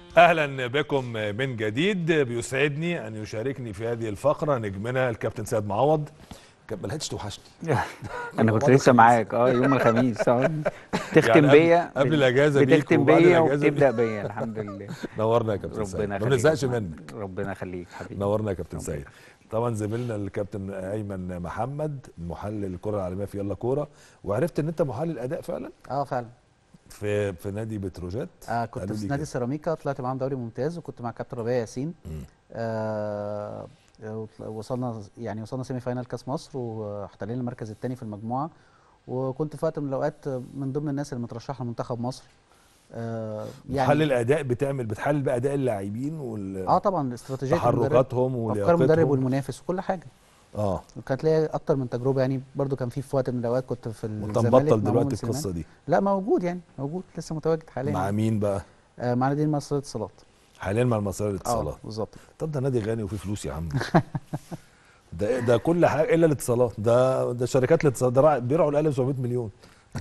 اهلا بكم من جديد. بيسعدني ان يشاركني في هذه الفقره نجمنا الكابتن سيد معوض. ما لحقتش توحشني. انا كنا مع كنت بعض لسه الخميس. معاك يوم الخميس يعني بتختم بيا قبل الاجازه بيك بتختم وبعد بيا الاجازه بيك. وبتبدا بيا الحمد لله. نورنا يا كابتن سيد، ربنا ما يخليك يا بنزهقش باشمهندس. منك. ربنا يخليك حبيبي. نورنا يا كابتن ربنا سيد. يخليك. طبعا زميلنا الكابتن ايمن محمد محلل الكره العالميه في يلا كوره، وعرفت ان انت محلل اداء فعلا اه فعلا. في نادي بتروجيت. كنت قالوا لي في نادي كده. سيراميكا، طلعت معاهم دوري ممتاز، وكنت مع كابتن ربيع ياسين. مم. آه وصلنا سيمي فاينال كاس مصر، واحتلينا المركز الثاني في المجموعه. وكنت في وقت من الاوقات من ضمن الناس اللي مترشحه لمنتخب مصر. يعني محلل اداء بتحلل بقى اداء اللاعبين طبعا استراتيجيه المدرب وتحركاتهم وافكار المدرب ولياقتهم. والمنافس وكل حاجه. اه وكانت ليا اكتر من تجربه، يعني برضو كان في وقت من الاوقات كنت في وانت مبطل الزمالك مع مؤمن دلوقتي سليمان. القصه دي لا موجود، يعني موجود لسه متواجد حاليا مع يعني. مين بقى؟ مع نادي مصر الاتصالات. حاليا مع المصرية للاتصالات. بالظبط. طب ده نادي غني وفيه فلوس يا عم. ده كل حاجه الا الاتصالات. ده شركات الاتصالات ده بيرعوا الاقل 700 مليون.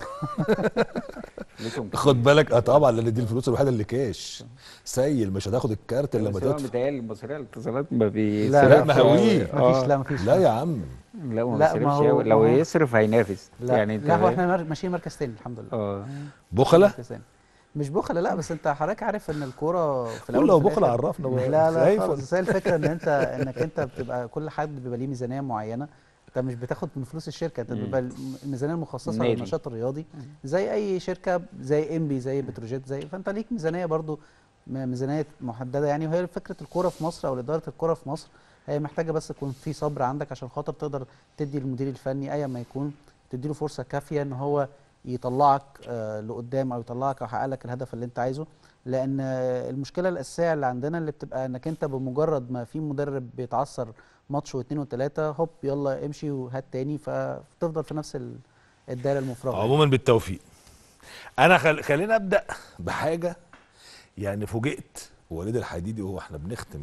ليكم خد كتير. بالك. طبعا لان دي الفلوس الوحيده اللي كاش. سيل مش هتاخد الكارت الا لما بس هو تدفع. متهيألي المصرية للاتصالات ما لا بيصرفش مهويه. مفيش لا يا عم. لا ما لا ما بيصرفش هو أوي. لو ما هو يصرف هينافس لا يعني انت لا هو فاهم؟ احنا ماشيين مركز تاني الحمد لله. ماشيين بخله. مركز تاني. مش بخلة، لا، بس انت حضرتك عارف ان الكوره في قول الاول لو وفي بخله الاخر. عرفنا بقى. لا خايف خالص، ولا؟ بس هي الفكره انك انت بتبقى كل حد بيبقى ليه ميزانيه معينه. انت مش بتاخد من فلوس الشركه، انت بيبقى الميزانيه المخصصه النادي. للنشاط الرياضي. زي اي شركه، زي انبي، زي بتروجيت، فانت ليك ميزانيه برضو، ميزانيه محدده يعني. وهي فكره الكوره في مصر او اداره الكوره في مصر، هي محتاجه بس يكون في صبر عندك عشان خاطر تقدر تدي المدير الفني ايا ما يكون، تديله فرصه كافيه ان هو يطلعك لقدام، او يطلعك او يحقق لك الهدف اللي انت عايزه. لان المشكله الاساسيه اللي عندنا اللي بتبقى انك انت بمجرد ما في مدرب بيتعثر ماتش واثنين وثلاثه، هوب يلا امشي وهات تاني، فتفضل في نفس الدايره المفرغه يعني. عموما بالتوفيق. انا خلينا ابدا بحاجه. يعني فوجئت وليد الحديدي وهو احنا بنختم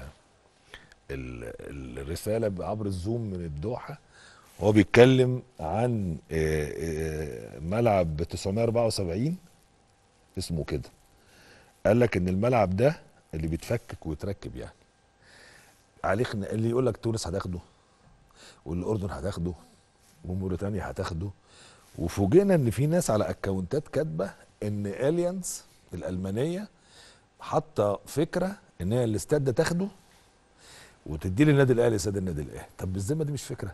الرساله عبر الزوم من الدوحه، هو بيتكلم عن ملعب 974 اسمه كده. قال لك ان الملعب ده اللي بيتفكك ويتركب يعني عليه اللي يقول لك تونس هتاخده، والاردن هتاخده، وموريتانيا هتاخده. وفوجئنا ان في ناس على اكونتات كاتبه ان اليانز الالمانيه حاطه فكره ان هي الاستاد ده تاخده وتدي للنادي الاهلي استاد النادي الاهلي. طب بالذمه دي مش فكره؟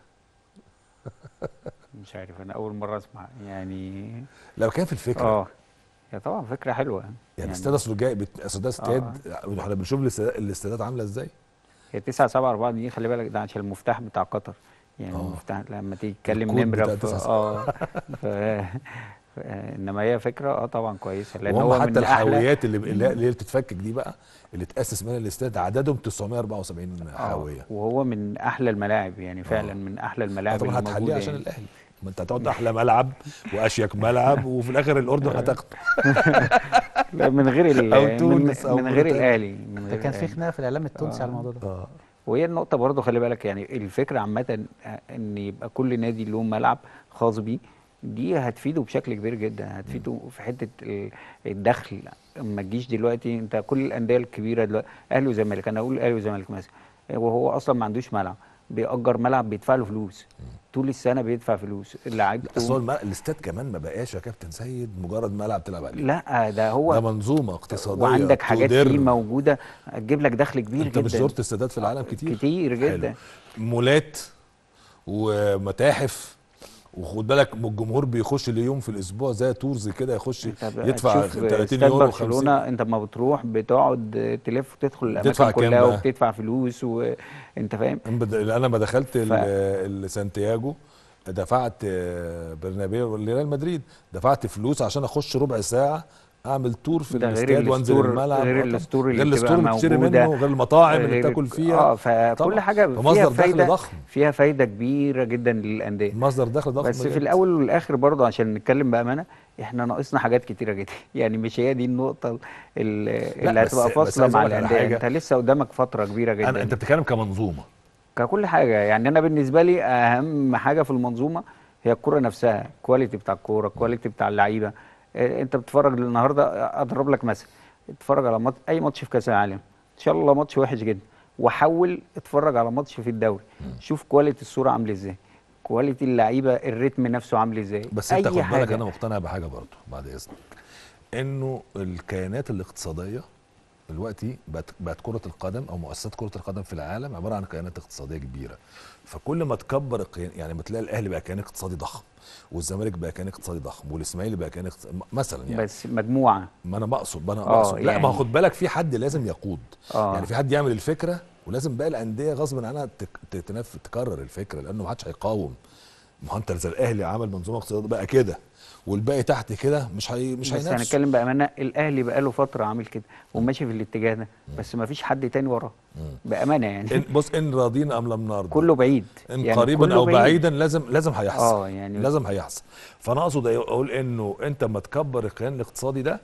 مش عارف، انا اول مره اسمع يعني. لو كان في الفكره. هي طبعا فكره حلوه يعني استاد اصله جاي اصل ده اه استاد. احنا بنشوف الاستادات عامله ازاي. هي 974 دي خلي بالك، ده عشان المفتاح بتاع قطر. يعني اه المفتاح لما تيجي تتكلم الكود نمره بتاع في 9. ف... انما هي فكره طبعا كويسه، لان وهم هو حتى من احلى. الحاويات اللي بتتفكك دي بقى اللي تاسس منها الاستاد عددهم 974 حاويه. وهو من احلى الملاعب، يعني فعلا اه من احلى الملاعب طبعا اللي هتحليه موجوده عشان يعني. الاهلي. ما انت هتقعد احلى ملعب واشيك ملعب وفي الاخر الاردن هتاخده. لا، من غير او تونس او من غير موريتانيا. الاهلي، من ده غير كان في الاهلي. خناقه في الاعلام التونسي على اه الموضوع ده. اه وهي النقطة برضو خلي بالك، يعني الفكرة عامة ان يبقى كل نادي له ملعب خاص بيه، دي هتفيده بشكل كبير جدا، هتفيده في حتة الدخل. ما تجيش دلوقتي انت كل الأندية الكبيرة دلوقتي اهلي وزمالك، انا اقول اهلي وزمالك مثلا، وهو اصلا ما عندوش ملعب، بيأجر ملعب بيدفع له فلوس طول السنة، بيدفع فلوس لا اصل لعيبته. هو الاستاد كمان ما بقاش يا كابتن سيد مجرد ملعب تلعب عليه. لا ده ده هو، منظومه اقتصاديه وعندك حاجات فيه تدر. موجودة هتجيب لك دخل كبير انت مش جدا. زرت استادات في العالم كتير؟ كتير حلو. جدا. مولات ومتاحف. وخد بالك الجمهور بيخش ليوم في الاسبوع زي تورز كده، يخش انت بقى يدفع تشوف 30 استاد يورو 50. برشلونة، انت ما بتروح بتقعد تلف وتدخل الاماكن بتدفع كام كلها بقى؟ وبتدفع فلوس، وانت فاهم. انا لما دخلت ف سانتياغو دفعت برنابيو ريال مدريد، دفعت فلوس عشان اخش ربع ساعه اعمل تور في ده الاستاد وانزل الملعب. غير طب الستور اللي غير بتبقى الستور اللي بتشتري منه، موجودة، غير المطاعم اللي غير بتاكل فيها. فكل طبعا حاجة فيها فمصدر دخل فايدة، ضخم. فيها فايدة كبيرة جدا للأندية. مصدر دخل ضخم بس في بجد. الأول والآخر برضه عشان نتكلم بأمانة، احنا ناقصنا حاجات كتيرة جدا. يعني مش هي دي النقطة لا اللي هتبقى بس فاصلة عايز مع اقول لك على الأندية. حاجه. انت لسه قدامك فترة كبيرة انت جدا بتتكلم كمنظومه. ككل حاجة. يعني أنا بالنسبة لي أهم حاجة في المنظومة هي الكرة نفسها، الكواليتي بتاع الكورة، الكواليتي بتاع اللعيبة. أنت بتتفرج النهاردة، أضرب لك مثلا، اتفرج على ماتش، اي ماتش في كاس العالم، ان شاء الله ماتش وحش جدا، وحول اتفرج على ماتش في الدوري، شوف كواليتي الصوره عامل ازاي، كواليتي اللعيبه، الريتم نفسه عامل ازاي، بس انت اي خد بالك، حاجه. انا مقتنع بحاجه برضو بعد اذنك، انه الكيانات الاقتصاديه دلوقتي بقت كره القدم او مؤسسات كره القدم في العالم عباره عن كيانات اقتصاديه كبيره. فكل ما تكبر يعني ما تلاقي الاهلي بقى كيان اقتصادي ضخم، والزمالك بقى كيان اقتصادي ضخم، والاسماعيلي بقى كيان مثلا يعني. بس مجموعه. ما انا بقصد لا، ما هو يعني خد بالك، في حد لازم يقود. يعني اه في حد يعمل الفكره، ولازم بقى الانديه غصب عنها تكرر الفكره، لانه ما حدش هيقاوم. ما هو انت زي الاهلي عمل منظومه اقتصاديه بقى كده، والباقي تحت كده مش بس هينافسوا. هنتكلم بامانه، الاهلي بقاله فتره عامل كده وماشي في الاتجاه ده، بس ما فيش حد تاني وراه بامانه يعني. بص، ان راضين ام لم نرضى، كله بعيد، ان يعني قريبا كله او بعيد. بعيدا لازم هيحصل. اه يعني لازم هيحصل. فانا اقصد اقول انه انت اما تكبر الكيان الاقتصادي ده،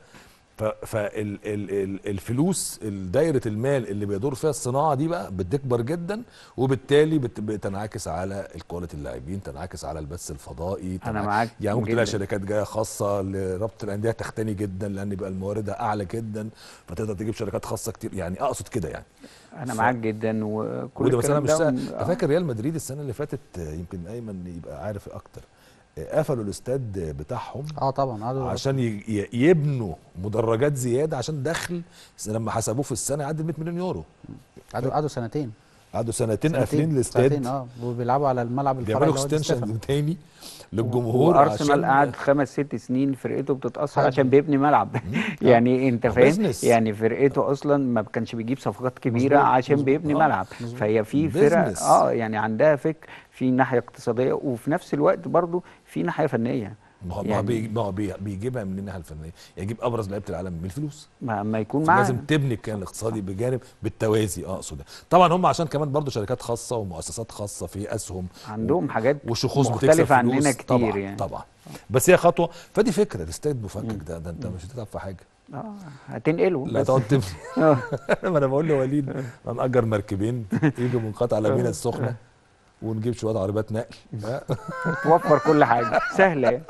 فالفلوس، دايره المال اللي بيدور فيها الصناعه دي بقى بتكبر جدا، وبالتالي بتنعكس على الكواليتي اللاعبين، تنعكس على البث الفضائي، انا معاك يعني ممكن تلاقي جدا. شركات جايه خاصه لربط الانديه تختني جدا، لان بيبقى الموارد اعلى جدا، فتقدر تجيب شركات خاصه كتير. يعني اقصد كده يعني. انا معاك جدا، وكل وده مثلا الكلام مش ده سهل. انت فاكر ريال مدريد السنه اللي فاتت، يمكن ايمن يبقى عارف اكتر، قفلوا الاستاد بتاعهم اه طبعا قعدوا عشان يبنوا مدرجات زياده عشان دخل، لما حسبوه في السنه يعدي 100 مليون يورو. قعدوا سنتين. قعدوا سنتين قافلين سنتين الاستاد، وبيلعبوا على الملعب الفرعي بيعملوا اللي هو دي ستيفانو. اكستنشن تاني للجمهور وارسنال عشان قعد 5 6 سنين فرقته بتتاثر حاجة عشان كده. بيبني ملعب. يعني انت ما هو فاهم، بيزنس. يعني فرقته اصلا ما كانش بيجيب صفقات كبيره مظبوط عشان مظبوط بيبني اه ملعب. مظبوط. فهي في فرق بيزنس. يعني عندها فكر في ناحيه اقتصاديه، وفي نفس الوقت برضو في ناحيه فنيه. يعني ما هو بيجيبها من الناحيه الفنيه، يجيب ابرز لعيبه العالم من الفلوس. ما يكون فلازم معاه. تبني الكيان الاقتصادي بجانب بالتوازي، اقصد. طبعا هم عشان كمان برضو شركات خاصه ومؤسسات خاصه في اسهم عندهم حاجات وشخوص بتكسب مختلفه عننا فلوس. كتير طبعا يعني. طبعا. بس هي خطوه، فدي فكره الاستاد مفكك ده انت مش هتتعب في حاجه. هتنقله لا بس. تقعد تبني. ما انا بقول لوليد هنأجر مركبين يجوا منقطع على مينا السخنه، ونجيب شويه عربيات نقل. توفر كل حاجه سهله يعني.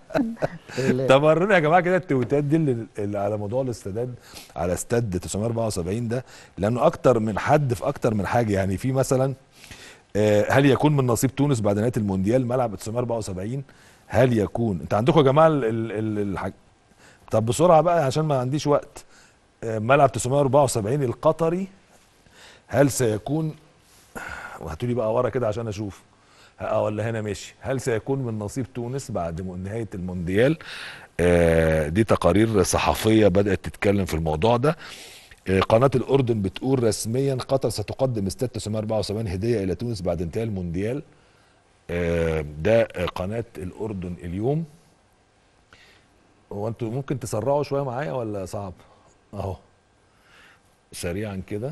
طب ورينا يا جماعه كده التويتات دي اللي على موضوع الاستادات، على استاد 974 ده، لانه اكتر من حد في اكتر من حاجه. يعني في مثلا هل يكون من نصيب تونس بعد نهايه المونديال ملعب 974؟ هل يكون، انت عندكم يا جماعه طب بسرعه بقى عشان ما عنديش وقت. ملعب 974 القطري، هل سيكون، وهاتوا لي بقى ورا كده عشان اشوف، ولا هنا ماشي، هل سيكون من نصيب تونس بعد نهايه المونديال؟ دي تقارير صحفيه بدات تتكلم في الموضوع ده. قناه الاردن بتقول رسميا قطر ستقدم استاد 974 هديه الى تونس بعد انتهاء المونديال. ده قناه الاردن اليوم. هو انتوا ممكن تسرعوا شويه معايا ولا صعب؟ اهو سريعا كده.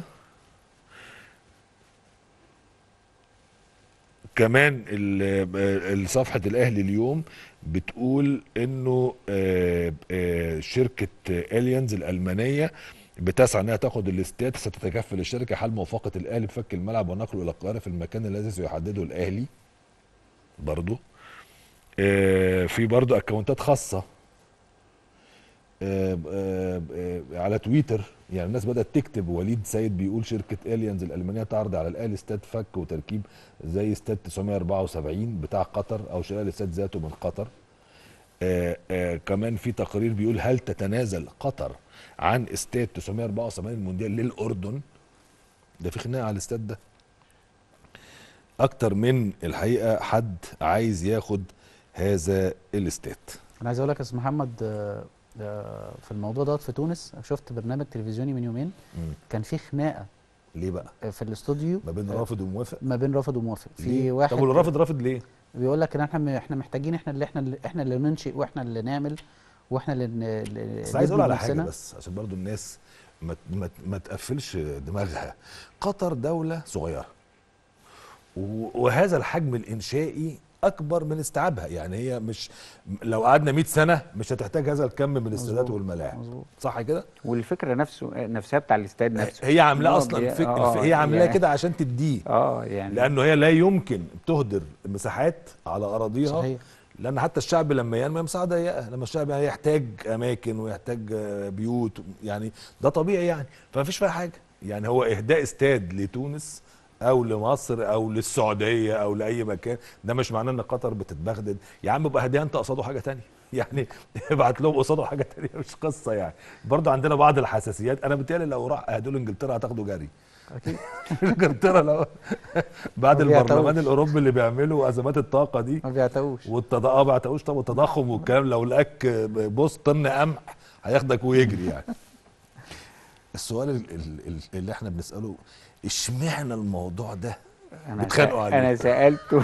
كمان صفحة الأهلي اليوم بتقول إنه شركة إليانز الألمانية بتسعى إنها تاخد الاستاد. ستتكفل الشركة حال موافقة الأهلي بفك الملعب ونقله إلى القاهرة في المكان الذي سيحدده الأهلي. برضو في برضو أكونتات خاصة على تويتر، يعني الناس بدأت تكتب. وليد سيد بيقول شركة إليانز الألمانية تعرض على الأهلي استاد فك وتركيب زي استاد 974 بتاع قطر أو شراء الاستاد ذاته من قطر. كمان في تقرير بيقول هل تتنازل قطر عن استاد 974 المونديال للأردن؟ ده في خناقة على الاستاد ده. أكتر من الحقيقة حد عايز ياخد هذا الاستاد. انا عايز اقول لك يا استاذ محمد، في الموضوع دوت في تونس شفت برنامج تلفزيوني من يومين، كان في خناقه. ليه بقى؟ في الاستوديو ما بين رافض وموافق؟ ما بين رافض وموافق. في ليه؟ واحد طب والرافض رافض ليه؟ بيقول لك ان احنا محتاجين، احنا اللي ننشئ، واحنا اللي نعمل، واحنا اللي بس عايز اقول نبني على حاجه بنفسنا. بس عشان برضو الناس ما تقفلش دماغها. قطر دوله صغيره، وهذا الحجم الانشائي اكبر من استيعابها. يعني هي مش، لو قعدنا 100 سنه مش هتحتاج هذا الكم من الاستادات مظبوط والملاعب. مظبوط. صح كده؟ والفكره نفسها بتاع الاستاد نفسه هي عاملاه إن هو اصلا هي عاملاه يعني كده عشان تديه. يعني لانه هي لا يمكن تهدر مساحات على اراضيها صحيح. لان حتى الشعب لما ينمى مساحه ضيقه، لما الشعب يعني يحتاج اماكن ويحتاج بيوت، يعني ده طبيعي يعني، فمفيش فيها حاجه. يعني هو اهداء استاد لتونس او لمصر او للسعوديه او لاي مكان، ده مش معناه ان قطر بتتبغدد. يا عم بقى هديها انت قصاده حاجه تانية يعني ابعت لهم قصاده حاجه تانية، مش قصه يعني. برضه عندنا بعض الحساسيات. انا بالتالي لو راح اهدوا انجلترا هتاخده جري. اكيد. انجلترا لو بعد ما البرلمان بيعتقوش. الاوروبي اللي بيعملوا ازمات الطاقه دي ما بيعتقوش. اه ما اعتقوش طب والتضخم والكلام، لو لقاك بص طن قمح هياخدك ويجري يعني. السؤال اللي احنا بنساله، اشمعنى الموضوع ده بتخانقوا عليه؟ انا سالته.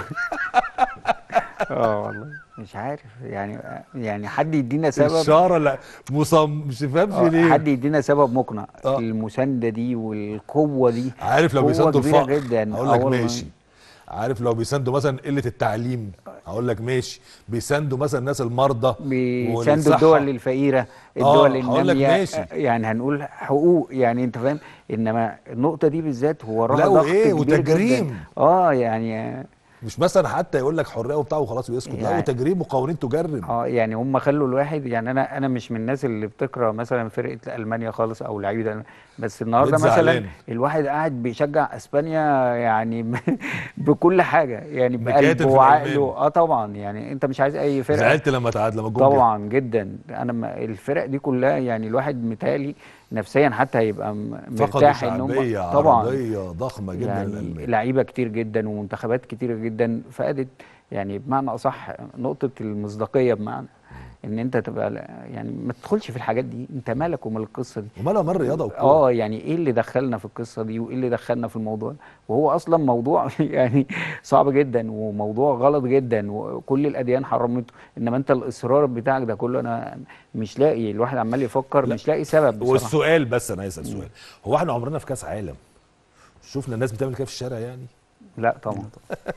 اه والله مش عارف يعني، يعني حد يدينا سبب. الشارة لا مش فاهمش ليه. حد يدينا سبب مقنع. اه المسانده دي والقوه دي عارف لو قوه بيساندوا كبيره الفقر جدا. هقول لك والله ماشي. عارف لو بيساندوا مثلا قلة التعليم هقول لك ماشي. بيساندوا مثلا الناس المرضى بيساندوا الدول والصحة الفقيره، الدول اه هقول لك الناميه، ماشي. يعني هنقول حقوق، يعني انت فاهم. انما النقطه دي بالذات هو لا وراها ضغط وايه كبير جدا. وتجريم. يعني مش مثلا حتى يقول لك حرية وبتاع وخلاص ويسكت، لا يعني وتجريم وقوانين تجرم. يعني هم خلوا الواحد، يعني انا مش من الناس اللي بتكره مثلا فرقه المانيا خالص او لعيبه بس بقيت النهارده مثلا زعلان. الواحد قاعد بيشجع اسبانيا يعني بكل حاجه، يعني بقلبه مكاتب في وعقله. الالمان. طبعا يعني انت مش عايز اي فرقه. زعلت لما تعادل لما الجون جه. طبعا جدا. انا الفرق دي كلها يعني الواحد متهيألي نفسيا حتى هيبقى فقدوا مرتاح ان هم شعبية طبعا عربية ضخمة جدا يعني الالمان. لعيبه كتير جدا ومنتخبات كتير جدا فقدت، يعني بمعنى اصح نقطه المصداقيه، بمعنى ان انت تبقى يعني ما تدخلش في الحاجات دي. انت مالك ومال القصه دي؟ ومالها مال الرياضة والكورة. يعني ايه اللي دخلنا في القصه دي وايه اللي دخلنا في الموضوع؟ وهو اصلا موضوع يعني صعب جدا وموضوع غلط جدا وكل الاديان حرمته. انما انت الاصرار بتاعك ده كله انا مش لاقي. الواحد عمال يفكر لا مش لاقي سبب بصراحه. والسؤال بس انا هسأل سؤال، هو احنا عمرنا في كاس عالم شفنا الناس بتعمل كده في الشارع يعني؟ لا طبعا.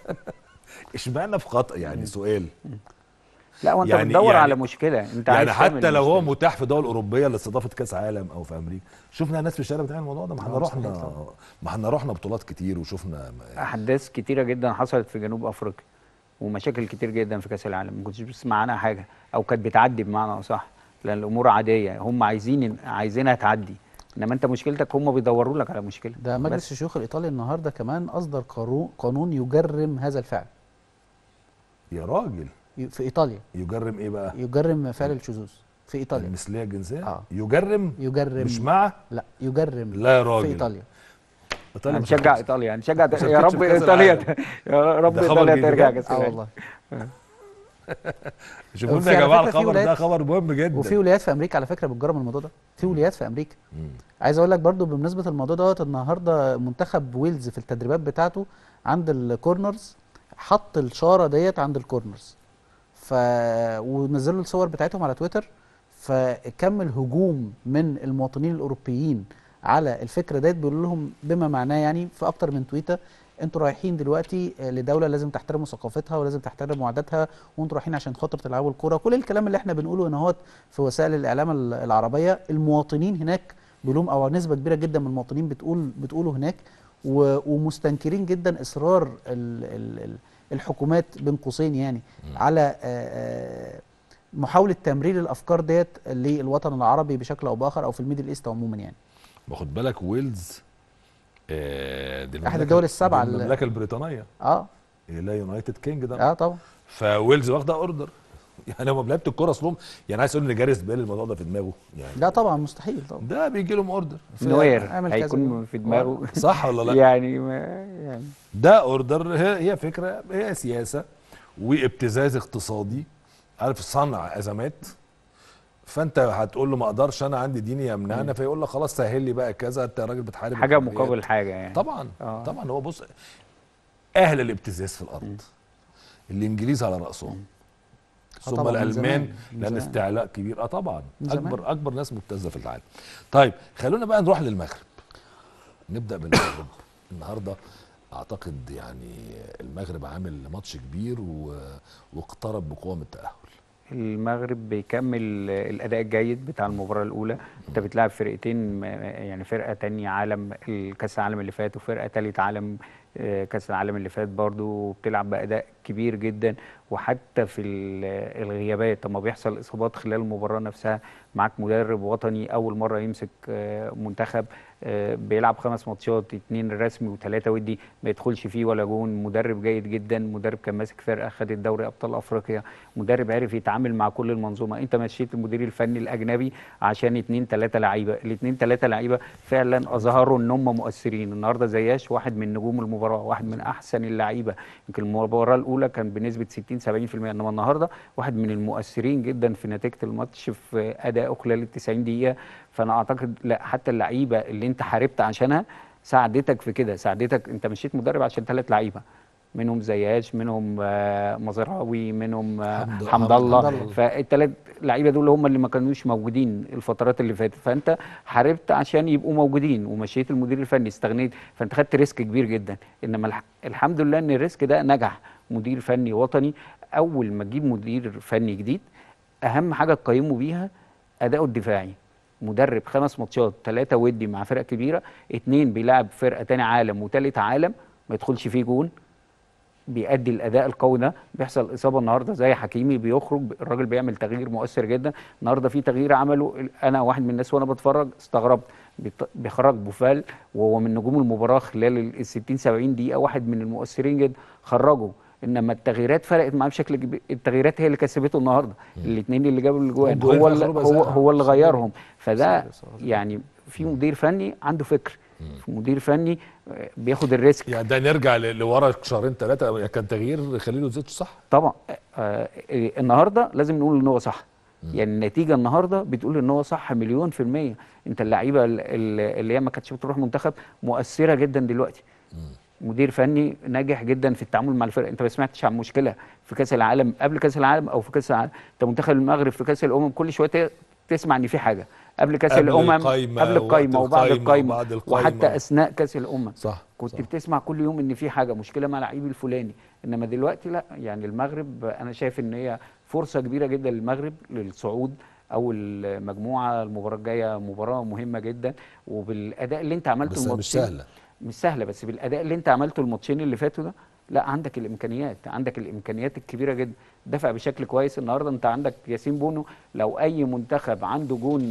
اشمعنى في قطر يعني؟ سؤال. لا وانت يعني بتدور على يعني مشكله، انت يعني عايز تعمل حتى لو هو مشكله. متاح في دول اوروبيه لاستضافه كاس عالم او في امريكا، شفنا ناس في الشارع بتعمل الموضوع ده؟ ما احنا مستحيل رحنا، طبعا. ما احنا رحنا بطولات كتير وشفنا احداث كتيره جدا حصلت في جنوب افريقيا ومشاكل كتير جدا في كاس العالم ما كنتش بتسمع عنها حاجه، او كانت بتعدي بمعنى اصح، لان الامور عاديه. هم عايزينها تعدي، انما انت مشكلتك هم بيدوروا لك على مشكله. ده مجلس بس الشيوخ الايطالي النهارده كمان اصدر قانون يجرم هذا الفعل يا راجل. في ايطاليا. يجرم ايه بقى؟ يجرم فعل الشذوذ في ايطاليا. المثليه الجنسيه. اه يجرم يجرم. مش مع. لا يجرم. لا يا في راجل. ايطاليا. ايطاليا انا ما بشجع شاركتش، ايطاليا، هنشجع ما يا شاركتش رب في كاس ايطاليا العالم. يا رب ده خبر ايطاليا جديد ترجع بجد؟ كاس اه العالم. والله. شوفوا لنا وفي يا على جماعه فكره في الخبر ده ولايات، خبر مهم جدا. وفي ولايات في امريكا على فكره بتجرم الموضوع ده. في ولايات في امريكا. عايز اقول لك برضو بمناسبه الموضوع دوت، النهارده منتخب ويلز في التدريبات بتاعته عند الكورنرز حط الشاره ديت عند الكورنرز، ونزلوا الصور بتاعتهم على تويتر. فكمل هجوم من المواطنين الاوروبيين على الفكره ديت، بيقولوا لهم بما معناه يعني في اكتر من تويته: انتوا رايحين دلوقتي لدوله لازم تحترموا ثقافتها ولازم تحترموا عاداتها، وانتوا رايحين عشان خاطر تلعبوا الكوره. كل الكلام اللي احنا بنقوله هنا هوت في وسائل الاعلام العربيه، المواطنين هناك بيقولوا، او نسبه كبيره جدا من المواطنين بتقوله هناك، ومستنكرين جدا اصرار الحكومات بين قوسين يعني على محاوله تمرير الافكار ديت للوطن العربي بشكل او باخر، او في الميدل ايست عموما يعني. باخد بالك ويلز دي احد الدول السبعه دي المملكه البريطانيه. اه لا يونايتد كينجدم. اه طبعا. فويلز واخده اوردر. يعني هم لعيبه الكوره اصلهم، يعني عايز اقول ان جاريث بيل الموضوع ده في دماغه يعني. لا طبعا مستحيل طبعا. ده بيجي لهم اوردر نوير اعمل كذا هيكون في دماغه. صح ولا لا؟ يعني يعني ده اوردر، هي فكره، هي سياسه وابتزاز اقتصادي، عارف، صنع ازمات. فانت هتقول له ما اقدرش انا عندي ديني يمنعنا، فيقول لك خلاص سهل لي بقى كذا، انت راجل بتحارب حاجه الحريات. مقابل حاجه يعني. طبعا. آه. طبعا هو بص، اهل الابتزاز في الارض الانجليز على راسهم، ثم طبعاً من الالمان، زمان. من لان زمان. استعلاء كبير. طبعا من زمان. اكبر ناس مبتزه في العالم. طيب خلونا بقى نروح للمغرب، نبدا بالمغرب. النهارده اعتقد يعني المغرب عامل ماتش كبير واقترب بقوه من التاهل. المغرب بيكمل الاداء الجيد بتاع المباراه الاولى. انت بتلعب فرقتين، يعني فرقه تانية عالم الكاس العالم اللي فات وفرقه تالت عالم كاس العالم اللي فات برضو بتلعب باداء كبير جدا. وحتى في الغيابات لما بيحصل اصابات خلال المباراه نفسها، معاك مدرب وطني اول مره يمسك منتخب، بيلعب 5 ماتشات، 2 رسمي و3 ودي ما يدخلش فيه ولا جون. مدرب جيد جدا، مدرب كان ماسك فرقه خدت دوري ابطال افريقيا، مدرب عرف يتعامل مع كل المنظومه. انت مشيت المدير الفني الاجنبي عشان 2 3 لعيبه، ال2 3 لعيبه فعلا اظهروا ان هم مؤثرين. النهارده زياش واحد من نجوم المباراه، واحد من احسن اللعيبه، يمكن المباراه الاولى كان بنسبه 60 70%، انما النهارده واحد من المؤثرين جدا في نتيجه الماتش، في ادائه خلال ال 90 دقيقه. فانا اعتقد لا، حتى اللعيبه اللي انت حاربت عشانها ساعدتك في كده، ساعدتك. انت مشيت مدرب عشان 3 لعيبه، منهم زياش، منهم مزراوي، منهم حمد الله. حمد الله. فالثلاث لعيبه دول هم اللي ما كانوش موجودين الفترات اللي فاتت، فانت حاربت عشان يبقوا موجودين ومشيت المدير الفني، استغنيت، فانت خدت ريسك كبير جدا. انما الحمد لله ان الريسك ده نجح. مدير فني وطني، اول ما تجيب مدير فني جديد اهم حاجه تقيمه بيها اداؤه الدفاعي. مدرب 5 ماتشات 3 ودي مع فرق كبيره، 2 بيلعب فرقه تاني عالم وتالت عالم ما يدخلش فيه جون، بيأدي الاداء القوي ده. بيحصل اصابه النهارده زي حكيمي، بيخرج الراجل بيعمل تغيير مؤثر جدا. النهارده في تغيير عمله انا واحد من الناس وانا بتفرج استغربت، بيخرج بوفال وهو من نجوم المباراه خلال ال 60 70 دقيقه، واحد من المؤثرين جدا خرجه. انما التغييرات فرقت معاه بشكل كبير، التغييرات هي اللي كسبته النهارده. الاثنين اللي جابوا الاجوان هو اللي غيرهم. فده يعني في مدير فني عنده فكر، في مدير فني بياخد الريسك. يعني ده نرجع لورا شهرين 3 كان تغيير خليل زيتو صح؟ طبعا. النهارده لازم نقول ان هو صح. يعني النتيجه النهارده بتقول ان هو صح مليون في الميه. انت اللعيبه اللي هي ما كانتش بتروح منتخب مؤثره جدا دلوقتي. مدير فني ناجح جدا في التعامل مع الفرق. انت ما سمعتش عن مشكله في كاس العالم، قبل كاس العالم او في كاس العالم. انت منتخب المغرب في كاس الامم كل شويه تسمع ان في حاجه قبل كاس الامم، قبل القايمه وبعد القايمه وحتى اثناء كاس الامم. صح كنت صح. بتسمع كل يوم ان في حاجه مشكله مع لعيب الفلاني. انما دلوقتي لا، يعني المغرب انا شايف ان هي فرصه كبيره جدا للمغرب للصعود او المجموعه. المباراه الجايه مباراه مهمه جدا، وبالاداء اللي انت عملته بس مش سهله، مش سهله، بس بالاداء اللي انت عملته الماتشين اللي فاتوا ده، لا عندك الامكانيات، عندك الامكانيات الكبيره جدا. دفع بشكل كويس النهارده. انت عندك ياسين بونو، لو اي منتخب عنده جون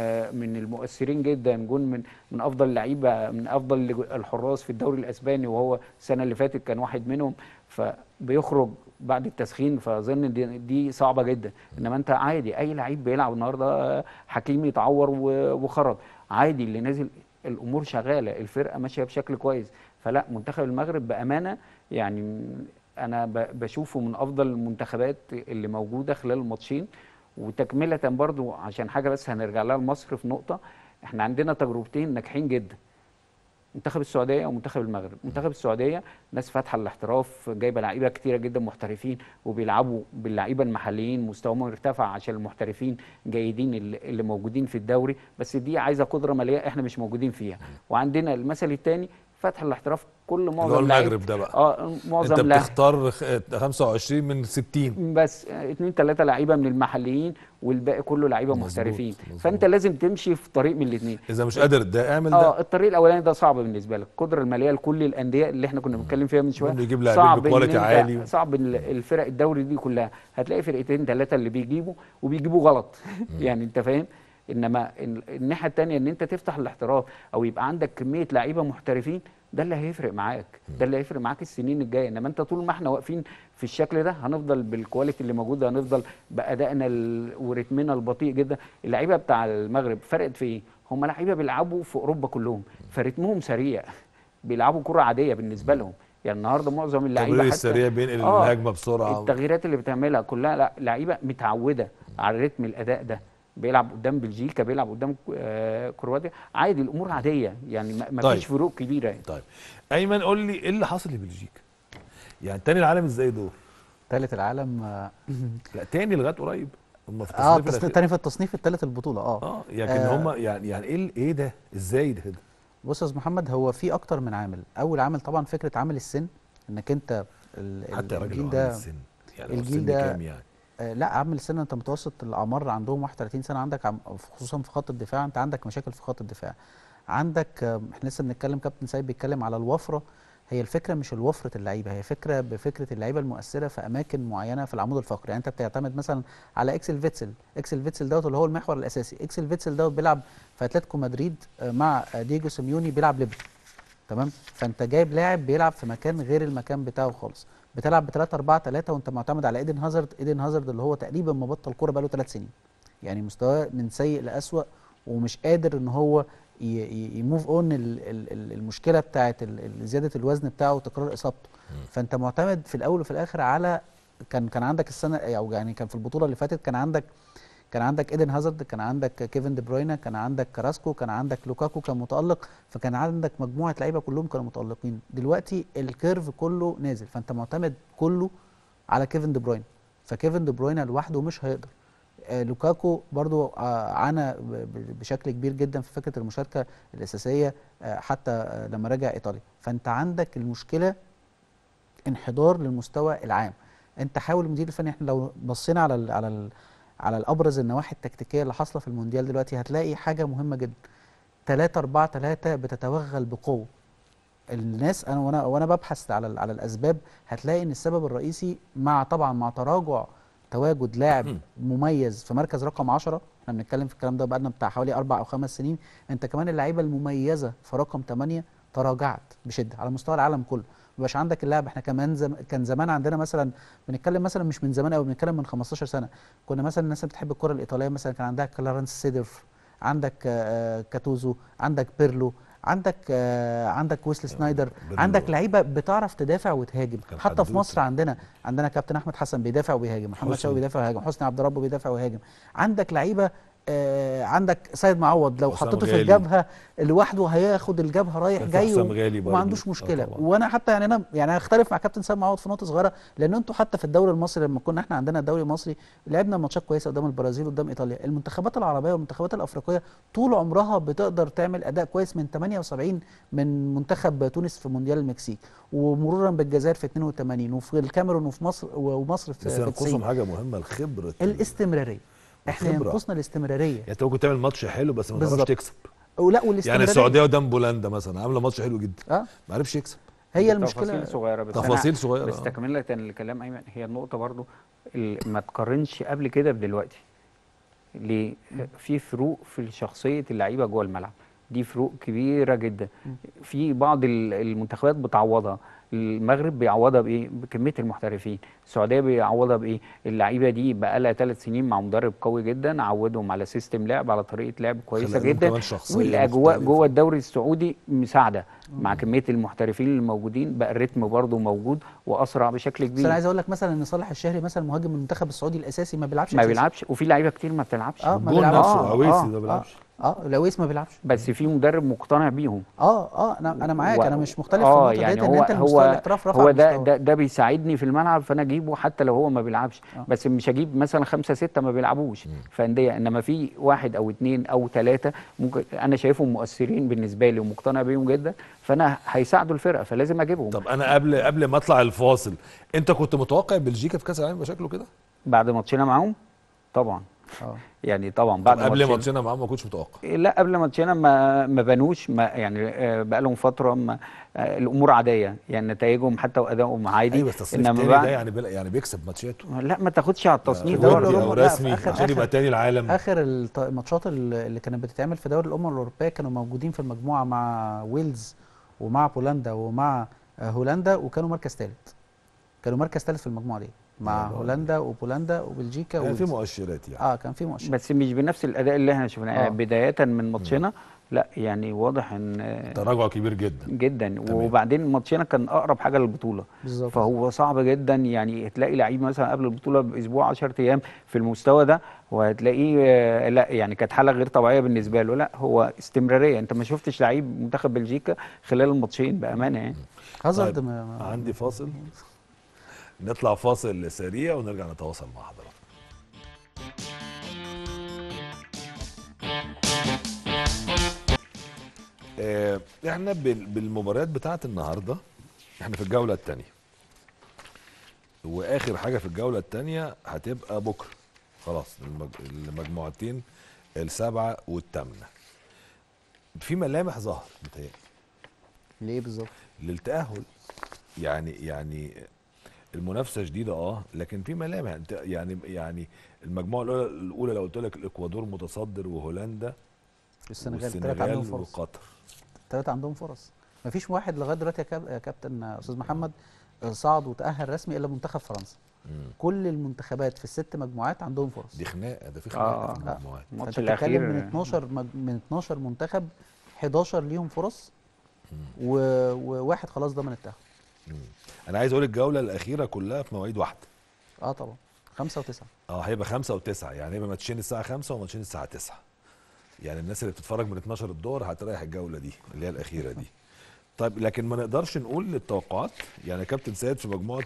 من المؤثرين جدا، جون من افضل اللعيبه، من افضل الحراس في الدوري الاسباني، وهو السنه اللي فاتت كان واحد منهم، فبيخرج بعد التسخين. فاظن دي صعبه جدا. انما انت عادي اي لعيب بيلعب النهارده، حكيمي يتعور وخرج عادي، اللي نازل الامور شغاله، الفرقه ماشيه بشكل كويس. فلا، منتخب المغرب بامانه يعني انا بشوفه من افضل المنتخبات اللي موجوده خلال الماتشين. وتكمله برضو عشان حاجه بس هنرجع لها لمصر في نقطه، احنا عندنا تجربتين ناجحين جدا، منتخب السعوديه ومنتخب المغرب. منتخب السعوديه ناس فاتحه الاحتراف، جايبه لعيبه كتيره جدا محترفين، وبيلعبوا باللعيبه المحليين، مستواهم ارتفع عشان المحترفين جيدين اللي موجودين في الدوري. بس دي عايزه قدره ماليه احنا مش موجودين فيها. وعندنا المثل الثاني فتح الاحتراف، كل معظم المغرب ده بقى معظم انت بتختار 25 من 60 بس 2 3 لعيبه من المحليين، والباقي كله لعيبه محترفين. فانت لازم تمشي في طريق من الاثنين. اذا مش قادر ده اعمل ده. الطريق الاولاني ده صعب بالنسبه لك، القدره الماليه لكل الانديه اللي احنا كنا بنتكلم فيها من شويه يجيب لاعبين بكواليتي عالي، صعب الفرق الدوري دي كلها هتلاقي فرقتين 3 اللي وبيجيبوا غلط يعني انت فاهم. انما الناحيه الثانيه ان انت تفتح الاحتراف او يبقى عندك كميه لعيبه محترفين، ده اللي هيفرق معاك، ده اللي هيفرق معاك السنين الجايه. انما انت طول ما احنا واقفين في الشكل ده هنفضل بالكواليتي اللي موجوده، هنفضل بادائنا ورتمنا البطيء جدا. اللعيبه بتاع المغرب فرقت في ايه؟ هم لعيبه بيلعبوا في اوروبا كلهم، فرتمهم سريع، بيلعبوا كره عاديه بالنسبه لهم. يعني النهارده معظم اللعيبه التمرير السريع بينقل الهجمه بسرعه، التغييرات اللي بتعملها كلها، لا لعيبه متعوده على رتم الاداء ده. بيلعب قدام بلجيكا، بيلعب قدام كرواتيا، عادي الامور عاديه يعني ما طيب. فيش فروق كبيره يعني. طيب ايمن قول لي ايه اللي حصل لبلجيكا؟ يعني تاني العالم ازاي دول؟ ثالث العالم لا تاني لغايه قريب هم في التصنيف تاني في التصنيف الثالث البطوله لكن هم يعني ايه ده؟ ازاي ده كده؟ بص يا استاذ محمد، هو في اكتر من عامل. اول عامل طبعا فكره عامل السن، انك انت حتى الجيل ده السن يعني الجيل ده كام يعني؟ لا عامل السن، انت متوسط الاعمار عندهم 31 سنه، عندك خصوصا في خط الدفاع، انت عندك مشاكل في خط الدفاع. عندك احنا لسه بنتكلم، كابتن سيد بيتكلم على الوفره هي الفكره مش الوفره اللعيبه، هي فكره بفكره اللعيبه المؤثره في اماكن معينه في العمود الفقري. يعني انت بتعتمد مثلا على اكسل فيتسل دوت اللي هو المحور الاساسي. اكسل فيتسل دوت بيلعب في اتلتيكو مدريد مع دييجو سيميوني، بيلعب ليبرو. تمام. فانت جايب لاعب بيلعب في مكان غير المكان بتاعه خالص، بتلعب ب 3-4-3 وانت معتمد على ايدن هازارد اللي هو تقريبا مبطل كوره بقاله 3 سنين، يعني مستواه من سيء لاسوأ، ومش قادر ان هو يموف اون المشكله بتاعت زياده الوزن بتاعه وتكرار اصابته. فانت معتمد في الاول وفي الاخر على كان عندك السنه، او يعني كان في البطوله اللي فاتت كان عندك ايدن هازارد، كان عندك كيفن دي بروينا، كان عندك كراسكو، كان عندك لوكاكو كان متالق، فكان عندك مجموعه لعيبه كلهم كانوا متالقين. دلوقتي الكيرف كله نازل، فانت معتمد كله على كيفن دي بروينا، فكيفن دي بروينا لوحده مش هيقدر. لوكاكو برضو عانى بشكل كبير جدا في فكره المشاركه الاساسيه، حتى لما رجع ايطاليا. فانت عندك المشكله انحدار للمستوى العام. انت حاول المدير الفني، احنا لو بصينا على الابرز النواحي التكتيكيه اللي حاصله في المونديال دلوقتي، هتلاقي حاجه مهمه جدا. 3-4-3 بتتوغل بقوه. الناس وانا ببحث على الاسباب، هتلاقي ان السبب الرئيسي طبعا مع تراجع تواجد لاعب مميز في مركز رقم 10. احنا بنتكلم في الكلام ده بقالنا بتاع حوالي 4 أو 5 سنين. انت كمان اللعيبه المميزه في رقم 8 تراجعت بشده على مستوى العالم كله. مبقاش عندك اللاعب. احنا كمان كان زمان عندنا مثلا، بنتكلم مثلا مش من زمان قوي، بنتكلم من 15 سنه، كنا مثلا الناس اللي بتحب الكره الايطاليه مثلا كان عندها كلارنس سيدورف، عندك كاتوزو، عندك بيرلو، عندك ويسلي سنايدر، عندك لعيبه بتعرف تدافع وتهاجم. حتى في مصر عندنا كابتن احمد حسن بيدافع وبيهاجم، محمد شوقي بيدافع ويهاجم، حسني عبد ربه بيدافع ويهاجم. عندك لعيبه عندك سيد معوض لو حطيته في الجبهه لوحده هياخد الجبهه رايح جاي وما عندوش مشكله. وانا حتى يعني اختلف مع كابتن سيد معوض في نقطه صغيره، لان انتوا حتى في الدوري المصري لما كنا احنا عندنا الدوري المصري لعبنا ماتشات كويسه قدام البرازيل وقدام ايطاليا. المنتخبات العربيه والمنتخبات الافريقيه طول عمرها بتقدر تعمل اداء كويس من 78 من منتخب تونس في مونديال المكسيك، ومرورا بالجزائر في 82، وفي الكاميرون وفي مصر في 90. بس ينقصهم حاجه مهمه، الخبره، الاستمراريه. احنا ينقصنا الاستمراريه. يعني انت ممكن تعمل ماتش حلو بس ما تعرفش تكسب. ولا والاستمراريه، يعني السعوديه قدام بولندا مثلا عامله ماتش حلو جدا، ما عرفش يكسب. هي المشكله تفاصيل صغيره بس تفاصيل صغيره. بس تكمله الكلام ايمن، هي النقطه برضو ما تقارنش قبل كده بدلوقتي. ليه؟ في فروق في شخصيه اللعيبه جوه الملعب، دي فروق كبيره جدا. في بعض المنتخبات بتعوضها. المغرب بيعوضها بايه؟ بكميه المحترفين. السعوديه بيعوضها بايه؟ اللعيبه دي بقى لها 3 سنين مع مدرب قوي جدا، عودهم على سيستم لعب، على طريقه لعب كويسه جدا، والاجواء جوه الدوري السعودي مساعده. مع كميه المحترفين الموجودين بقى الريتم برضه موجود واسرع بشكل كبير. بس انا عايز اقول لك مثلا ان صالح الشهري مثلا مهاجم المنتخب السعودي الاساسي ما بيلعبش وفي لعيبه كتير ما بتلعبش. الجول نفسه عويسي ما بيلعبش. العويس ما بيلعبش، بس في مدرب مقتنع بيهم. انا معاك، انا مش مختلف في النقطه يعني ديت، ان انت المستوى الاحتراف رفع. هو ده بيساعدني في الملعب، فانا اجيبه حتى لو هو ما بيلعبش. بس مش هجيب مثلا 5 6 ما بيلعبوش في انديه، انما في 1 أو 2 أو 3 ممكن انا شايفهم مؤثرين بالنسبه لي ومقتنع بيهم جدا، فانا هيساعدوا الفرقه فلازم اجيبهم. طب انا قبل ما اطلع الفاصل، انت كنت متوقع بلجيكا في كاس العالم يبقى شكله كده؟ بعد ماتشنا معاهم طبعا. يعني طبعا بعد قبل ماتشنا معاهم ما كنتش متوقع. لا قبل ماتشنا ما بانوش، يعني بقى لهم فتره الامور عاديه، يعني نتائجهم حتى وادائهم عادي. ايوه بس تصنيف تاني ده يعني بيكسب ماتشاته. لا ما تاخدش على التصنيف ده او رسمي عشان يبقى تاني العالم. اخر الماتشات اللي كانت بتتعمل في دوري الامم الاوروبيه كانوا موجودين في المجموعه مع ويلز ومع بولندا ومع هولندا، وكانوا مركز ثالث في المجموعه دي مع هولندا وبولندا وبلجيكا. كان في مؤشرات يعني. كان في مؤشرات بس مش بنفس الاداء اللي احنا شفناه. يعني بدايه من ماتشنا لا يعني واضح ان تراجع كبير جدا جدا. وبعدين ماتشنا كان اقرب حاجه للبطوله بالظبط، فهو صعب جدا. يعني تلاقي لعيب مثلا قبل البطوله باسبوع 10 ايام في المستوى ده، وهتلاقيه لا يعني كانت حاله غير طبيعيه بالنسبه له. لا هو استمراريه. انت ما شفتش لعيب منتخب بلجيكا خلال الماتشين بامانه يعني. هازارد. طيب عندي فاصل، نطلع فاصل سريع ونرجع نتواصل مع حضراتكم. احنا بالمباريات بتاعت النهارده، احنا في الجوله الثانيه، واخر حاجه في الجوله الثانيه هتبقى بكره خلاص. المجموعتين ال7 وال8 في ملامح ظهر متهيألي. ليه بالظبط؟ للتاهل. يعني المنافسه شديده لكن في ملامح. انت يعني المجموعه الاولى لو قلت لك الاكوادور متصدر، وهولندا السنغال الثلاثه عندهم والسنغال فرص. وقطر. الثلاثه عندهم فرص. مفيش واحد لغايه دلوقتي يا كابتن استاذ محمد صعد وتاهل رسمي الا منتخب فرنسا. مم. كل المنتخبات في الست مجموعات عندهم فرص. دي خناقه، ده في خناقه في المجموعات. الماتش فانت بتتكلم الاخير من 12 منتخب 11 ليهم فرص وواحد خلاص ضمن التاهل. مم. انا عايز اقول الجوله الاخيره كلها في مواعيد واحده. طبعا 5 و9. هيبقى 5 و9، يعني هيبقى ماتشين الساعه 5 وماتشين الساعه 9. يعني الناس اللي بتتفرج من 12 الظهر هتريح الجوله دي اللي هي الاخيره دي. طيب لكن ما نقدرش نقول التوقعات. يعني كابتن سيد في مجموعه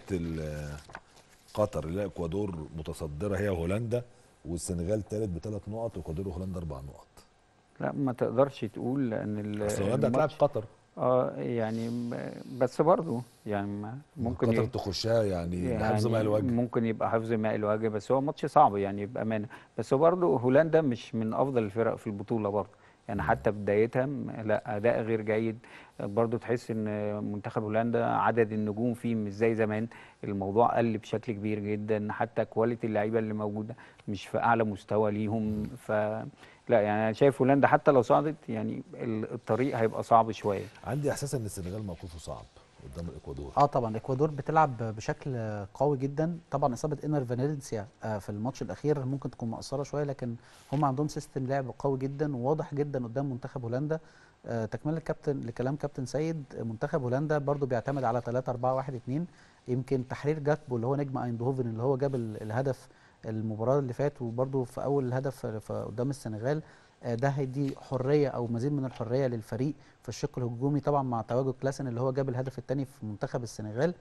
قطر اللي هي اكوادور متصدره هي وهولندا، والسنغال ثالث ب3 نقط، واكوادور وهولندا 4 نقط. لا ما تقدرش تقول ان اصل هولندا هتلاعب قطر. يعني بس برضه يعني ممكن قطر تخشها يعني بحفظ ماء الوجه. ممكن يبقى حفظ ماء الوجه، بس هو ماتش صعب يعني بامانه. بس هو برضه هولندا مش من افضل الفرق في البطوله برضه، يعني حتى بدايتها لا اداء غير جيد برضه. تحس ان منتخب هولندا عدد النجوم فيه مش زي زمان، الموضوع قل بشكل كبير جدا، حتى كواليتي اللعيبه اللي موجوده مش في اعلى مستوى ليهم. لا يعني انا شايف هولندا حتى لو صعدت يعني الطريق هيبقى صعب شويه. عندي احساس ان السنغال موقفه صعب قدام الاكوادور. طبعا الاكوادور بتلعب بشكل قوي جدا. طبعا اصابه انر فالنسيا في الماتش الاخير ممكن تكون مقصره شويه، لكن هم عندهم سيستم لعب قوي جدا وواضح جدا قدام منتخب هولندا. تكمله لكلام كابتن سيد، منتخب هولندا برضو بيعتمد على 3-4-1-2. يمكن تحرير جاكبو اللي هو نجم ايندهوفن اللي هو جاب الهدف المباراه اللي فات، وبرضو في اول الهدف قدام السنغال، ده هيدي حريه او مزيد من الحريه للفريق في الشق الهجومي، طبعا مع تواجد كلاسن اللي هو جاب الهدف الثاني في منتخب السنغال.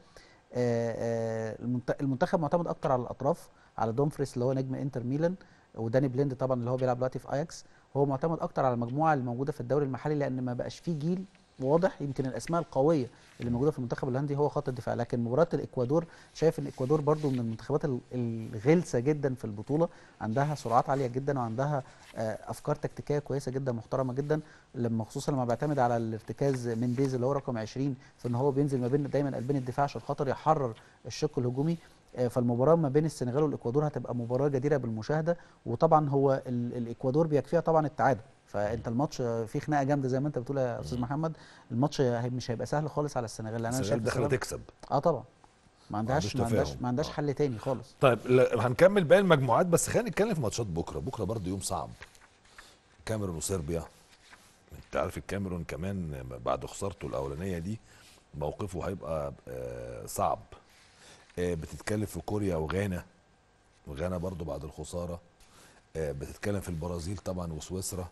المنتخب معتمد اكتر على الاطراف، على دومفريس اللي هو نجم انتر ميلان، وداني بليند طبعا اللي هو بيلعب دلوقتي في اياكس. هو معتمد اكتر على المجموعه اللي موجوده في الدوري المحلي، لان ما بقاش فيه جيل واضح. يمكن الاسماء القويه اللي موجوده في المنتخب الهولندي هو خط الدفاع. لكن مباراه الاكوادور، شايف ان الاكوادور برضو من المنتخبات الغلسه جدا في البطوله، عندها سرعات عاليه جدا وعندها افكار تكتيكيه كويسه جدا محترمه جدا، خصوصا لما بيعتمد على الارتكاز من بيز اللي هو رقم 20، في ان هو بينزل ما بين دايما قلبين الدفاع عشان خاطر يحرر الشق الهجومي. فالمباراه ما بين السنغال والاكوادور هتبقى مباراه جديره بالمشاهده. وطبعا هو الاكوادور بيكفيها طبعا التعادل، فانت الماتش فيه خناقه جامده زي ما انت بتقول يا استاذ محمد. الماتش مش هيبقى سهل خالص على السنغال، لان انا السنغال شايف داخله تكسب. طبعا ما عندهاش حل تاني خالص. طيب هنكمل باقي المجموعات، بس خلينا نتكلم في ماتشات بكره. بكره برضه يوم صعب، الكاميرون وصربيا. انت عارف الكاميرون كمان بعد خسارته الاولانيه دي موقفه هيبقى صعب. بتتكلم في كوريا وغانا برضه بعد الخساره. بتتكلم في البرازيل طبعا وسويسرا،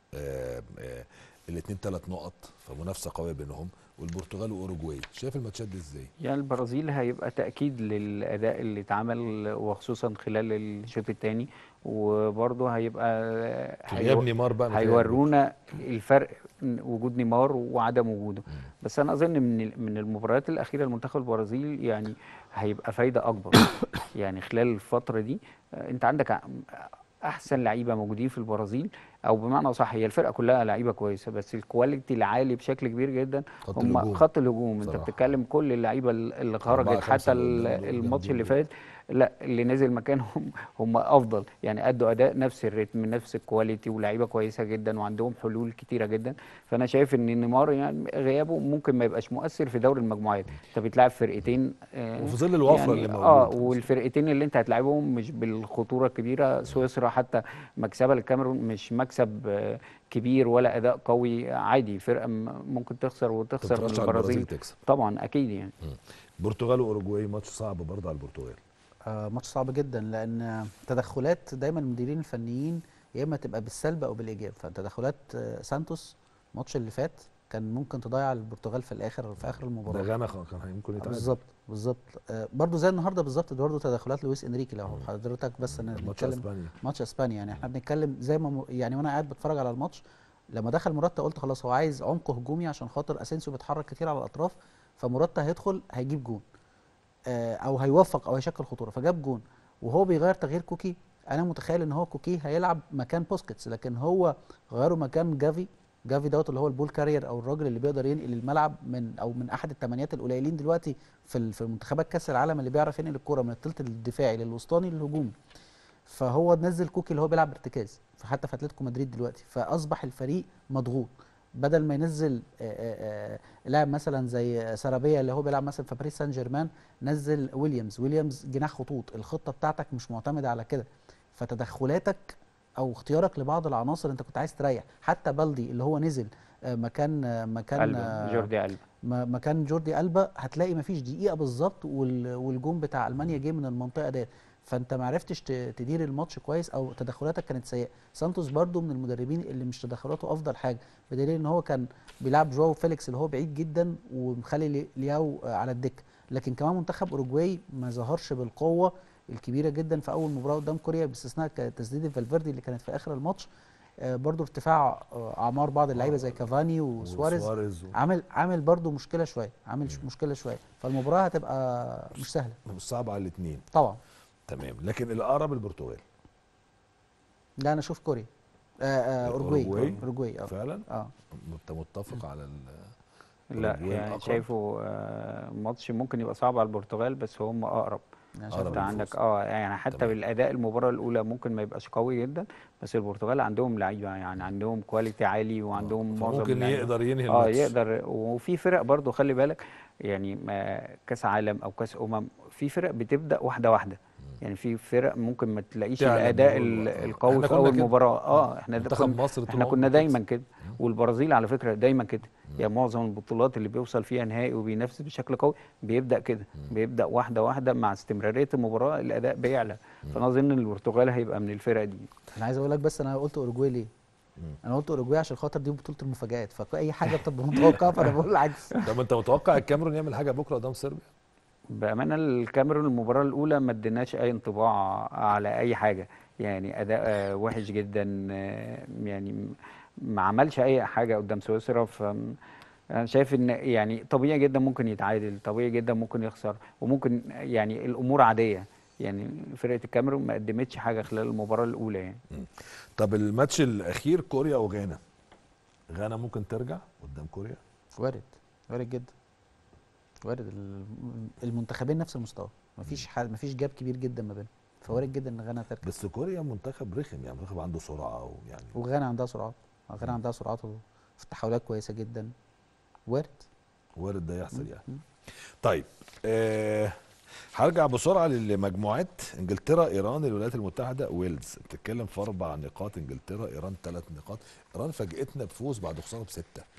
الاثنين 3 نقط، فمنافسه قويه بينهم. والبرتغال واوروجواي. شايف الماتشات دي ازاي؟ يعني البرازيل هيبقى تأكيد للأداء اللي اتعمل وخصوصا خلال الشوط الثاني، وبرضه هيبقى غياب نيمار بقى هيورونا الفرق وجود نيمار وعدم وجوده. بس أنا أظن من المباريات الأخيرة لمنتخب البرازيل يعني هيبقى فايدة أكبر. يعني خلال الفترة دي أنت عندك احسن لعيبه موجودين في البرازيل، او بمعنى صح هي الفرقه كلها لعيبه كويسه، بس الكواليتي العالي بشكل كبير جدا هم خط الهجوم. انت بتتكلم كل اللعيبه اللي خرجت حتى الماتش اللي فات، لا اللي نزل مكانهم هم افضل، يعني ادوا اداء نفس الريتم نفس الكواليتي، ولاعيبه كويسه جدا وعندهم حلول كتيره جدا. فانا شايف ان نيمار يعني غيابه ممكن ما يبقاش مؤثر في دوري المجموعات. انت بتلعب فرقتين وفي ظل الوفره يعني اللي موجوده، والفرقتين اللي انت هتلعبهم مش بالخطوره الكبيره. سويسرا حتى مكسبها للكاميرون مش مكسب كبير ولا اداء قوي، عادي، فرقه ممكن تخسر وتخسر من البرازيل تكسب. طبعا اكيد يعني. البرتغال واوروجواي ماتش صعب برضه على البرتغال. ماتش صعب جدا، لان تدخلات دايما المديرين الفنيين يا اما تبقى بالسلب او بالايجاب. فتدخلات سانتوس الماتش اللي فات كان ممكن تضيع البرتغال في اخر المباراه. ده غانا كان ممكن يتعادل. بالظبط. برضو زي النهارده بالظبط، برضو تدخلات لويس انريكي. لو حضرتك بس انا بنتكلم ماتش اسبانيا، يعني احنا بنتكلم زي ما يعني وانا قاعد بتفرج على الماتش، لما دخل موراتا قلت خلاص هو عايز عمق هجومي عشان خاطر اسينسيو بيتحرك كتير على الاطراف، فموراتا هيدخل هيجيب جون او هيوفق او هيشكل خطوره، فجاب جون. وهو بيغير تغيير كوكي، انا متخيل ان هو كوكي هيلعب مكان بوسكيتس، لكن هو غيره مكان جافي جافي دوت اللي هو البول كارير او الراجل اللي بيقدر ينقل الملعب من احد الثمانيات القليلين دلوقتي في منتخبات كاس العالم اللي بيعرف ينقل الكره من الثلث الدفاعي للوسطاني للهجومي. فهو نزل كوكي اللي هو بيلعب ارتكاز فحتى في اتلتيكو مدريد دلوقتي، فاصبح الفريق مضغوط. بدل ما ينزل لاعب مثلا زي سارابيا اللي هو بيلعب مثلا في باريس سان جيرمان، نزل ويليامز جناح خطوط. الخطه بتاعتك مش معتمده على كده، فتدخلاتك او اختيارك لبعض العناصر انت كنت عايز تريح. حتى بالدي اللي هو نزل ألبا، جوردي ألبا. مكان جوردي ألبا، هتلاقي مفيش دقيقه بالظبط والجون بتاع المانيا جه من المنطقه ديت. فانت ما عرفتش تدير الماتش كويس او تدخلاتك كانت سيئه. سانتوس برضو من المدربين اللي مش تدخلاته افضل حاجه، بدليل ان هو كان بيلعب جواو فيليكس اللي هو بعيد جدا ومخلي لياو على الدكه. لكن كمان منتخب اوروجواي ما ظهرش بالقوه الكبيره جدا في اول مباراه قدام كوريا، باستثناء تسديده فالفيردي اللي كانت في اخر الماتش. برضو ارتفاع اعمار بعض اللعيبه زي كافاني وسواريز عامل برضو مشكله شويه، مشكله شويه. فالمباراه هتبقى مش سهله، مش صعب على الاثنين طبعا. تمام، لكن الاقرب البرتغال. لا انا اشوف كوريا. اوروجواي فعلا. انت متفق على لا يعني الأقرب؟ شايفه ماتش ممكن يبقى صعب على البرتغال، بس هم اقرب. انت عندك يعني حتى تمام. بالاداء المباراه الاولى ممكن ما يبقاش قوي جدا، بس البرتغال عندهم لعيبه، يعني عندهم كواليتي عالي وعندهم معظم ممكن اللعيبه يقدر ينهي الماتش. يقدر. وفي فرق برضو خلي بالك، يعني كاس عالم او كاس في فرق بتبدا واحده واحده. يعني في فرق ممكن ما تلاقيش الاداء القوي في اول مباراه. احنا كنا دايما كده. والبرازيل على فكره دايما كده، يعني معظم البطولات اللي بيوصل فيها نهائي وبينافس بشكل قوي بيبدا كده، بيبدا واحده واحده مع استمراريه المباراه الاداء بيعلى. فانا اظن ان البرتغال هيبقى من الفرق دي. انا عايز اقول لك، بس انا قلت اوروجواي ليه؟ انا قلت اوروجواي عشان خاطر دي بطوله المفاجآت، فاي حاجه بتبقى متوقعه فانا بقول العكس. طب انت متوقع الكاميرون يعمل حاجه بكره قدام صربيا؟ بامانه الكاميرون المباراه الاولى ما اديناش اي انطباع على اي حاجه، يعني اداء وحش جدا، يعني ما عملش اي حاجه قدام سويسرا. انا شايف ان يعني طبيعي جدا ممكن يتعادل، طبيعي جدا ممكن يخسر، وممكن يعني الامور عاديه. يعني فرقه الكاميرون ما قدمتش حاجه خلال المباراه الاولى يعني. طب الماتش الاخير كوريا وغانا، غانا ممكن ترجع قدام كوريا؟ وارد جدا، وارد. المنتخبين نفس المستوى، مفيش جاب كبير جدا ما بينهم، فوارد جدا ان غانا ترجع. بس كوريا منتخب رخم، يعني منتخب عنده سرعه وغانا عندها سرعات، في التحولات كويسه جدا. وارد ده يحصل يعني. طيب هرجع بسرعه للمجموعات. انجلترا، ايران، الولايات المتحده، ويلز. بتتكلم في 4 نقاط انجلترا، ايران 3 نقاط. ايران فاجئتنا بفوز بعد خساره ب6.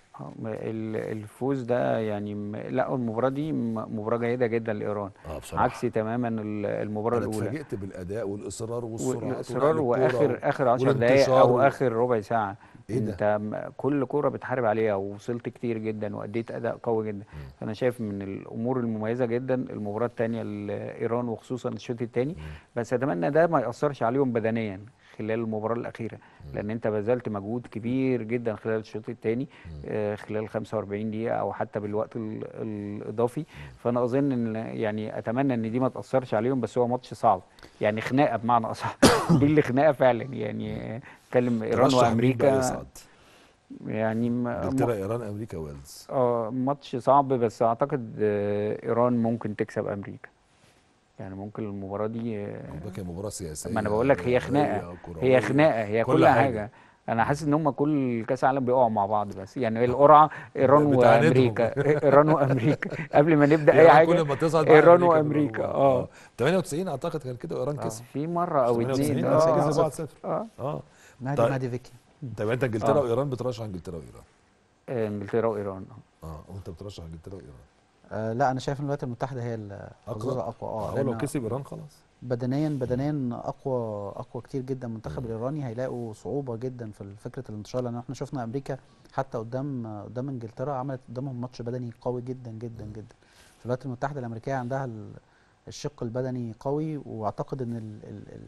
الفوز ده يعني لا، المباراه دي مباراه جيده جدا لايران، بصراحه عكسي تماما المباراه الاولى. انا اتفاجئت بالاداء والاصرار والسرعات واخر 10 دقائق او اخر ربع ساعه. إيه انت كل كوره بتحارب عليها ووصلت كتير جدا واديت اداء قوي جدا. فانا شايف من الامور المميزه جدا المباراه الثانيه لايران، وخصوصا الشوط الثاني. بس اتمنى ده ما ياثرش عليهم بدنيا خلال المباراه الاخيره، لان انت بذلت مجهود كبير جدا خلال الشوط الثاني، خلال 45 دقيقه او حتى بالوقت الاضافي. فانا اظن ان يعني اتمنى ان دي ما تاثرش عليهم. بس هو ماتش صعب، يعني خناقه بمعنى اصح. دي اللي خناقه فعلا يعني. اتكلم ايران وامريكا، يعني انجلترا، ايران، امريكا، ويلز. ماتش صعب، بس اعتقد ايران ممكن تكسب امريكا. يعني ممكن المباراه دي مباراه سياسيه. ما انا بقول لك هي خناقه، هي كل حاجه. انا حاسس ان هم كل كاس عالم بيقعوا مع بعض، بس يعني القرعه ايران وامريكا، ايران وامريكا قبل ما نبدا اي حاجه. كل ما تصعد ايران وامريكا 98 اعتقد كان كده ايران كسب في مره او اتنين كسب 1-0. مهدي فيكي. طب انت انجلترا وايران بترشح انجلترا وايران؟ انجلترا وايران. وانت بترشح انجلترا وايران؟ لا انا شايف ان الولايات المتحده هي الحظوظه اقوى. هو لو كسب ايران خلاص. بدنيا اقوى كتير جدا. المنتخب الايراني هيلاقوا صعوبه جدا في فكره الانتشار، لان احنا شفنا امريكا حتى قدام انجلترا عملت قدامهم ماتش بدني قوي جدا جدا جدا. الولايات المتحده الامريكيه عندها الشق البدني قوي، واعتقد ان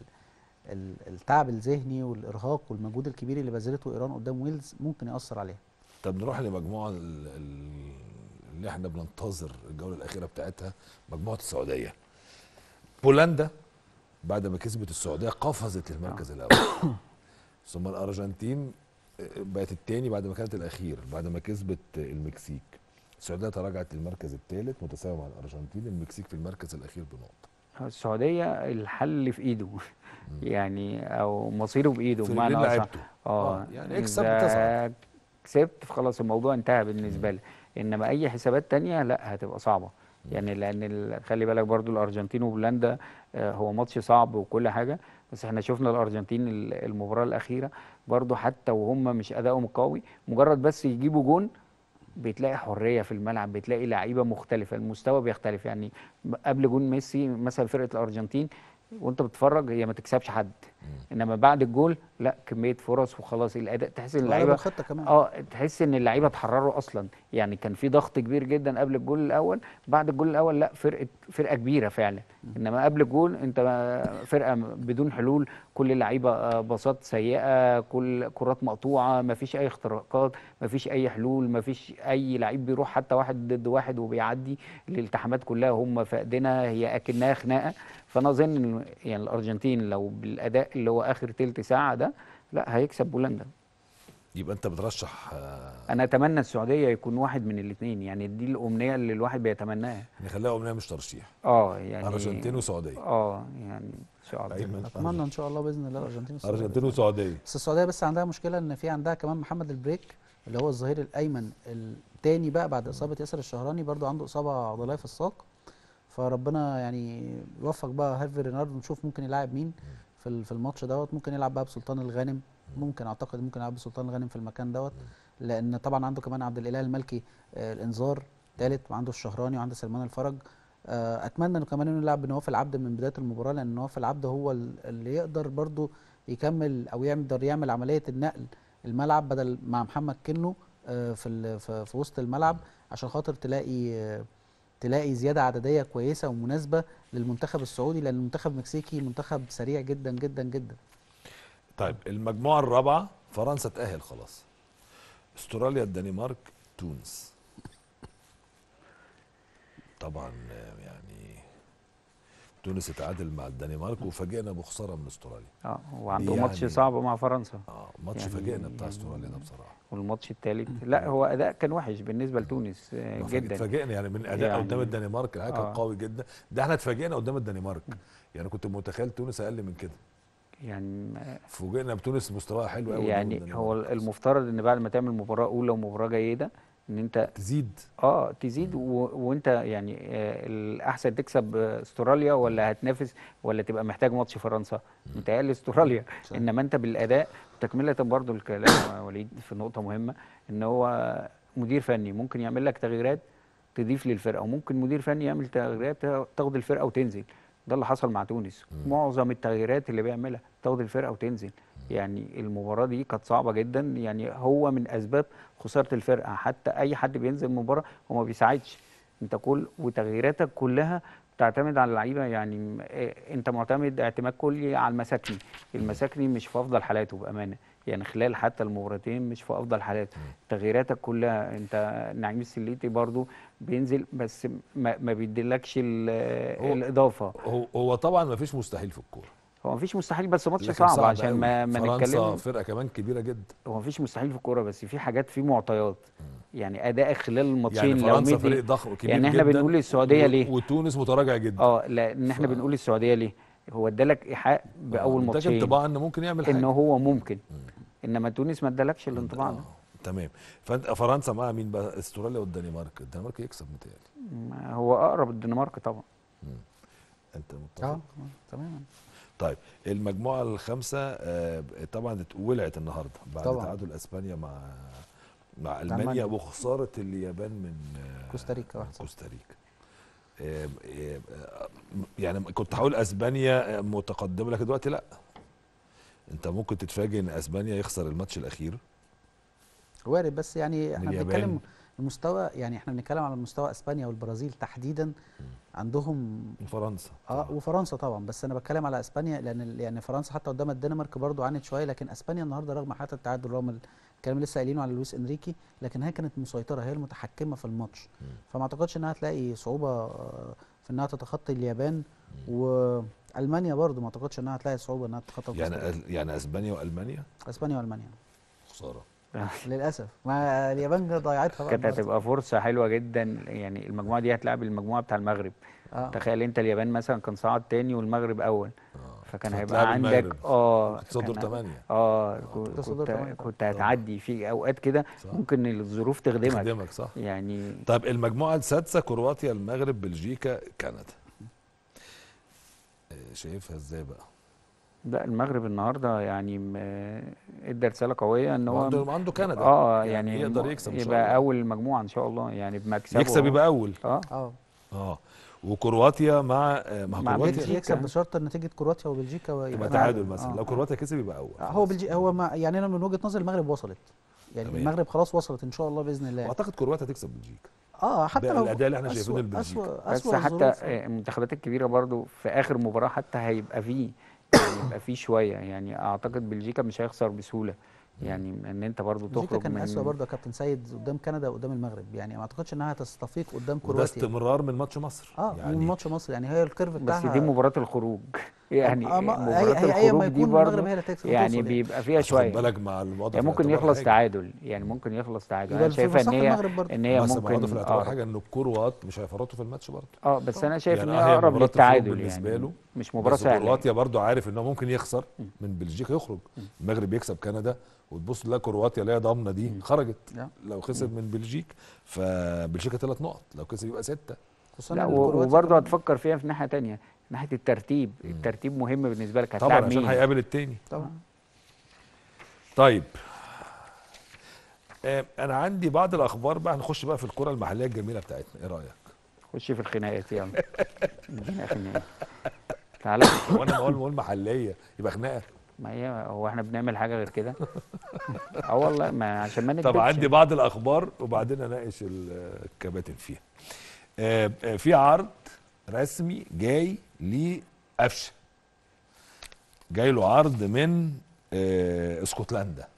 التعب الذهني والارهاق والمجهود الكبير اللي بذلته ايران قدام ويلز ممكن ياثر عليها. طب نروح لمجموعه اللي احنا بننتظر الجوله الاخيره بتاعتها، مجموعه السعوديه. بولندا بعد ما كسبت السعوديه قفزت للمركز الاول. ثم الارجنتين بقت الثاني بعد ما كانت الاخير بعد ما كسبت المكسيك. السعوديه تراجعت للمركز الثالث متساوي مع الارجنتين، المكسيك في المركز الاخير بنقطه. السعوديه الحل في ايده يعني او مصيره بايده في بمعنى رجلين اصح. لعيبته. اه يعني اكسب تصعد. اذا كسبت خلاص الموضوع انتهى بالنسبه لي. انما اي حسابات تانية لا هتبقى صعبه. يعني لان خلي بالك برضو الارجنتين وبولندا هو ماتش صعب وكل حاجه. بس احنا شفنا الارجنتين المباراه الاخيره برضو حتى وهم مش ادائهم قوي مجرد بس يجيبوا جون بتلاقي حريه في الملعب، بتلاقي لعيبه مختلفه، المستوى بيختلف. يعني قبل جون ميسي مثلا فرقه الارجنتين وانت بتتفرج هي ما تكسبش حد، انما بعد الجول لا كميه فرص وخلاص الاداء تحس ان وقلب اللعيبه الخطه كمان. تحس ان اللعيبه اتحرروا اصلا. يعني كان في ضغط كبير جدا قبل الجول الاول، بعد الجول الاول لا فرقه كبيره فعلا. انما قبل الجول انت فرقه بدون حلول، كل اللعيبه باصات سيئه، كل كرات مقطوعه، ما فيش اي اختراقات، ما فيش اي حلول، ما فيش اي لعيب بيروح حتى واحد ضد واحد وبيعدي. الالتحامات كلها هم فاقدينها، هي اكنها خناقه. فانا اظن ان يعني الارجنتين لو بالاداء اللي هو اخر تلت ساعه ده لا هيكسب بولندا. يبقى انت بترشح انا اتمنى السعوديه يكون واحد من الاثنين، يعني دي الامنيه اللي الواحد بيتمناها. نخليها امنيه مش ترشيح. يعني ارجنتين وسعوديه. يعني ان شاء الله. ايمن اتمنى ان شاء الله باذن الله الارجنتين والسعوديه ارجنتين بإذن الله. وسعوديه. بس السعوديه بس عندها مشكله ان في عندها كمان محمد البريك اللي هو الظهير الايمن الثاني بقى بعد اصابه ياسر الشهراني، برضو عنده اصابه عضليه في الساق. فربنا يعني يوفق بقى هيرفي ريناردو، نشوف ممكن يلاعب مين في الماتش دوت. ممكن يلعب بقى بسلطان الغانم، ممكن اعتقد ممكن يلعب بسلطان الغانم في المكان دوت، لان طبعا عنده كمان عبد الاله الملكي الانذار ثالث، وعنده الشهراني وعنده سلمان الفرج. اتمنى انه كمان انه يلعب بنواف العبد من بدايه المباراه، لان نواف العبد هو اللي يقدر برضو يكمل او يقدر يعمل عمليه النقل الملعب بدل مع محمد كنو في وسط الملعب، عشان خاطر تلاقي زياده عدديه كويسه ومناسبه للمنتخب السعودي، لان المنتخب المكسيكي منتخب سريع جدا جدا جدا. طيب المجموعه الرابعه فرنسا تأهل خلاص، استراليا، الدنمارك، تونس. طبعا يعني تونس اتعادل مع الدنمارك وفاجئنا بخساره من استراليا. وعنده دي ماتش يعني صعب مع فرنسا. ماتش يعني فاجئنا بتاع استراليا ده بصراحه. والماتش الثالث لا هو اداء كان وحش بالنسبه لتونس جدا. اتفاجئنا يعني من اداء يعني قدام الدنمارك الحقيقه كان قوي جدا. ده احنا اتفاجئنا قدام الدنمارك، يعني كنت متخيل تونس اقل من كده. يعني فوجئنا بتونس مستواها حلو قوي. يعني هو المفترض ان بعد ما تعمل مباراه اولى ومباراه جيده ان انت تزيد وانت يعني الاحسن تكسب استراليا ولا هتنافس ولا تبقى محتاج ماتش فرنسا؟ متهيألي استراليا. انما انت بالاداء تكمله برضو الكلام وليد في نقطه مهمه، ان هو مدير فني ممكن يعمل لك تغييرات تضيف للفرقه، وممكن مدير فني يعمل تغييرات تاخد الفرقه وتنزل. ده اللي حصل مع تونس. معظم التغييرات اللي بيعملها تاخد الفرقه وتنزل. يعني المباراه دي كانت صعبه جدا، يعني هو من اسباب خساره الفرقه. حتى اي حد بينزل المباراه هو ما بيساعدش، انت وتغييراتك كلها تعتمد على اللعيبه. يعني انت معتمد اعتماد كلي على المساكني. المساكني مش في افضل حالاته بامانه، يعني خلال حتى المباراتين مش في افضل حالاته. تغييراتك كلها انت نعيم السليتي برضو بينزل بس ما بيديلكش الاضافه. هو طبعا ما فيش مستحيل في الكوره، هو مفيش مستحيل بس ماتش لكن صعب عشان ما فرنسا نتكلم. فرقه كمان كبيره جدا. هو مفيش مستحيل في الكوره بس في حاجات، في معطيات. يعني ادائك خلال الماتشين يعني لو فرنسا مدي فريق ضخم كبير يعني احنا جدا بنقول السعوديه ليه وتونس متراجع جدا. لان احنا بنقول السعوديه ليه هو ادالك ايحاء باول اداك ماتشين انطباع انه ممكن يعمل حاجه، ان هو ممكن. انما تونس ما ادالكش الانطباع ده. تمام. فانت فرنسا مع مين بقى؟ استراليا والدنمارك. الدنمارك يكسب متهيألي. هو اقرب الدنمارك طبعا. انت متفق؟ تماما. طيب المجموعه الخامسه طبعا اتولعت النهارده بعد تعادل اسبانيا مع المانيا وخساره اليابان من كوستاريكا 1-0. كوستاريكا. يعني كنت هقول اسبانيا متقدمه لكن دلوقتي لا، انت ممكن تتفاجئ ان اسبانيا يخسر الماتش الاخير. وارد، بس يعني احنا بنتكلم المستوى، يعني احنا بنتكلم على مستوى اسبانيا والبرازيل تحديدا. عندهم فرنسا وفرنسا طبعا، بس انا بتكلم على اسبانيا لان يعني فرنسا حتى قدام الدنمارك برضو عانت شويه، لكن اسبانيا النهارده رغم حتى التعادل رغم الكلام اللي لسه قايلينه على لويس انريكي، لكن هي كانت مسيطره، هي المتحكمه في الماتش. فما اعتقدش انها تلاقي صعوبه في انها تتخطي اليابان. والمانيا برضو ما اعتقدش انها تلاقي صعوبه انها تتخطى يعني اسبانيا والمانيا اسبانيا والمانيا خساره. للاسف ما اليابان ضيعتها بقى كانت النهارده. هتبقى فرصه حلوه جدا، يعني المجموعه دي هتلعب المجموعه بتاع المغرب. اه تخيل انت اليابان مثلا كان صعد تاني والمغرب اول، فكان فتلاعب هيبقى عندك المغرب اه وتصدر كان 8. تصدر كنت تمام طبعا. كنت هتعدي في اوقات كده، صح. ممكن الظروف تخدمك تخدمك صح. يعني. طيب المجموعه السادسه كرواتيا المغرب بلجيكا كندا، شايفها ازاي بقى؟ لا المغرب النهارده يعني ادى رساله قويه ان هو وعنده كندا اه يعني يعني يقدر يكسب ان شاء يبقى الله. اول المجموعه ان شاء الله يعني بمكسبه يكسب اهو. يبقى اول. اه اه اه وكرواتيا مع ما هو مع كرواتيا يكسب بلجيكا. بشرط نتيجه كرواتيا وبلجيكا تبقى ويبقى تعادل مثلا، لو اه كرواتيا كسب يبقى اول هو خلاص. بلجيكا هو ما يعني انا من وجهه نظري المغرب وصلت، يعني تمام. المغرب خلاص وصلت ان شاء الله باذن الله. واعتقد كرواتيا تكسب بلجيكا حتى لو بالاداء اللي احنا شايفينه اسوء لبلجيكا. بس اسوء حتى الظروف المنتخبات الكبيره برضو في اخر مباراه حتى هيبقى فيه، يعني يبقى فيه شويه، يعني اعتقد بلجيكا مش هيخسر بسهوله، يعني ان انت برضو بلجيكا تخرج كان اسوء من. برضه يا كابتن سيد قدام كندا وقدام المغرب، يعني ما اعتقدش انها تستفيق قدام وده كرواتيا. استمرار من ماتش مصر من يعني. ماتش مصر، يعني هي الكيرف بس دي بتاعها. مباراه الخروج يعني هي مباراه هي اي ما الخروج دي يكون المغرب برضو هي اللي يعني هتوصل يعني. بيبقى فيها بس خد شويه، بالك مع الوضع يعني في ممكن الاعتبار يخلص حاجه. تعادل، يعني ممكن يخلص تعادل، انا يبقى في شايفه ان مصلحه هي المغرب برضه. ان هي بس برضه في ممكن الاعتبار اقرب. حاجه ان الكروات مش هيفرطوا في الماتش برضه. بس انا شايف ان يعني هي هي اقرب مباراه الخروج للتعادل، بالنسبه يعني له، مش مباراه بس سهله يعني. كرواتيا برضه عارف انه ممكن يخسر من بلجيكا يخرج. المغرب يكسب كندا وتبص تلاقي كرواتيا اللي هي ضامنه دي خرجت لا. لو خسر من بلجيكا، فبلجيكا 3 نقط لو كسب يبقى 6. خصوصا لا ان كرواتيا وبرضه كمان. هتفكر فيها في ناحيه تانية، ناحيه الترتيب، الترتيب مهم بالنسبه لك، طبعا هتلاعب عشان مين. هيقابل التاني. طبعا. طيب انا عندي بعض الاخبار بقى، هنخش بقى في الكره المحليه الجميله بتاعتنا، ايه رايك؟ خش في الخناقات يلا، ادينا خناقات تعالى في هو انا الخناقات. بقول محليه يبقى خناقه؟ ما هي هو احنا بنعمل حاجه غير كده؟ اه والله ما عشان ما طب نكدبش. عندي بعض الاخبار وبعدين اناقش الكباتن فيها. في عرض رسمي جاي لقفشه، جاي له عرض من اسكتلندا.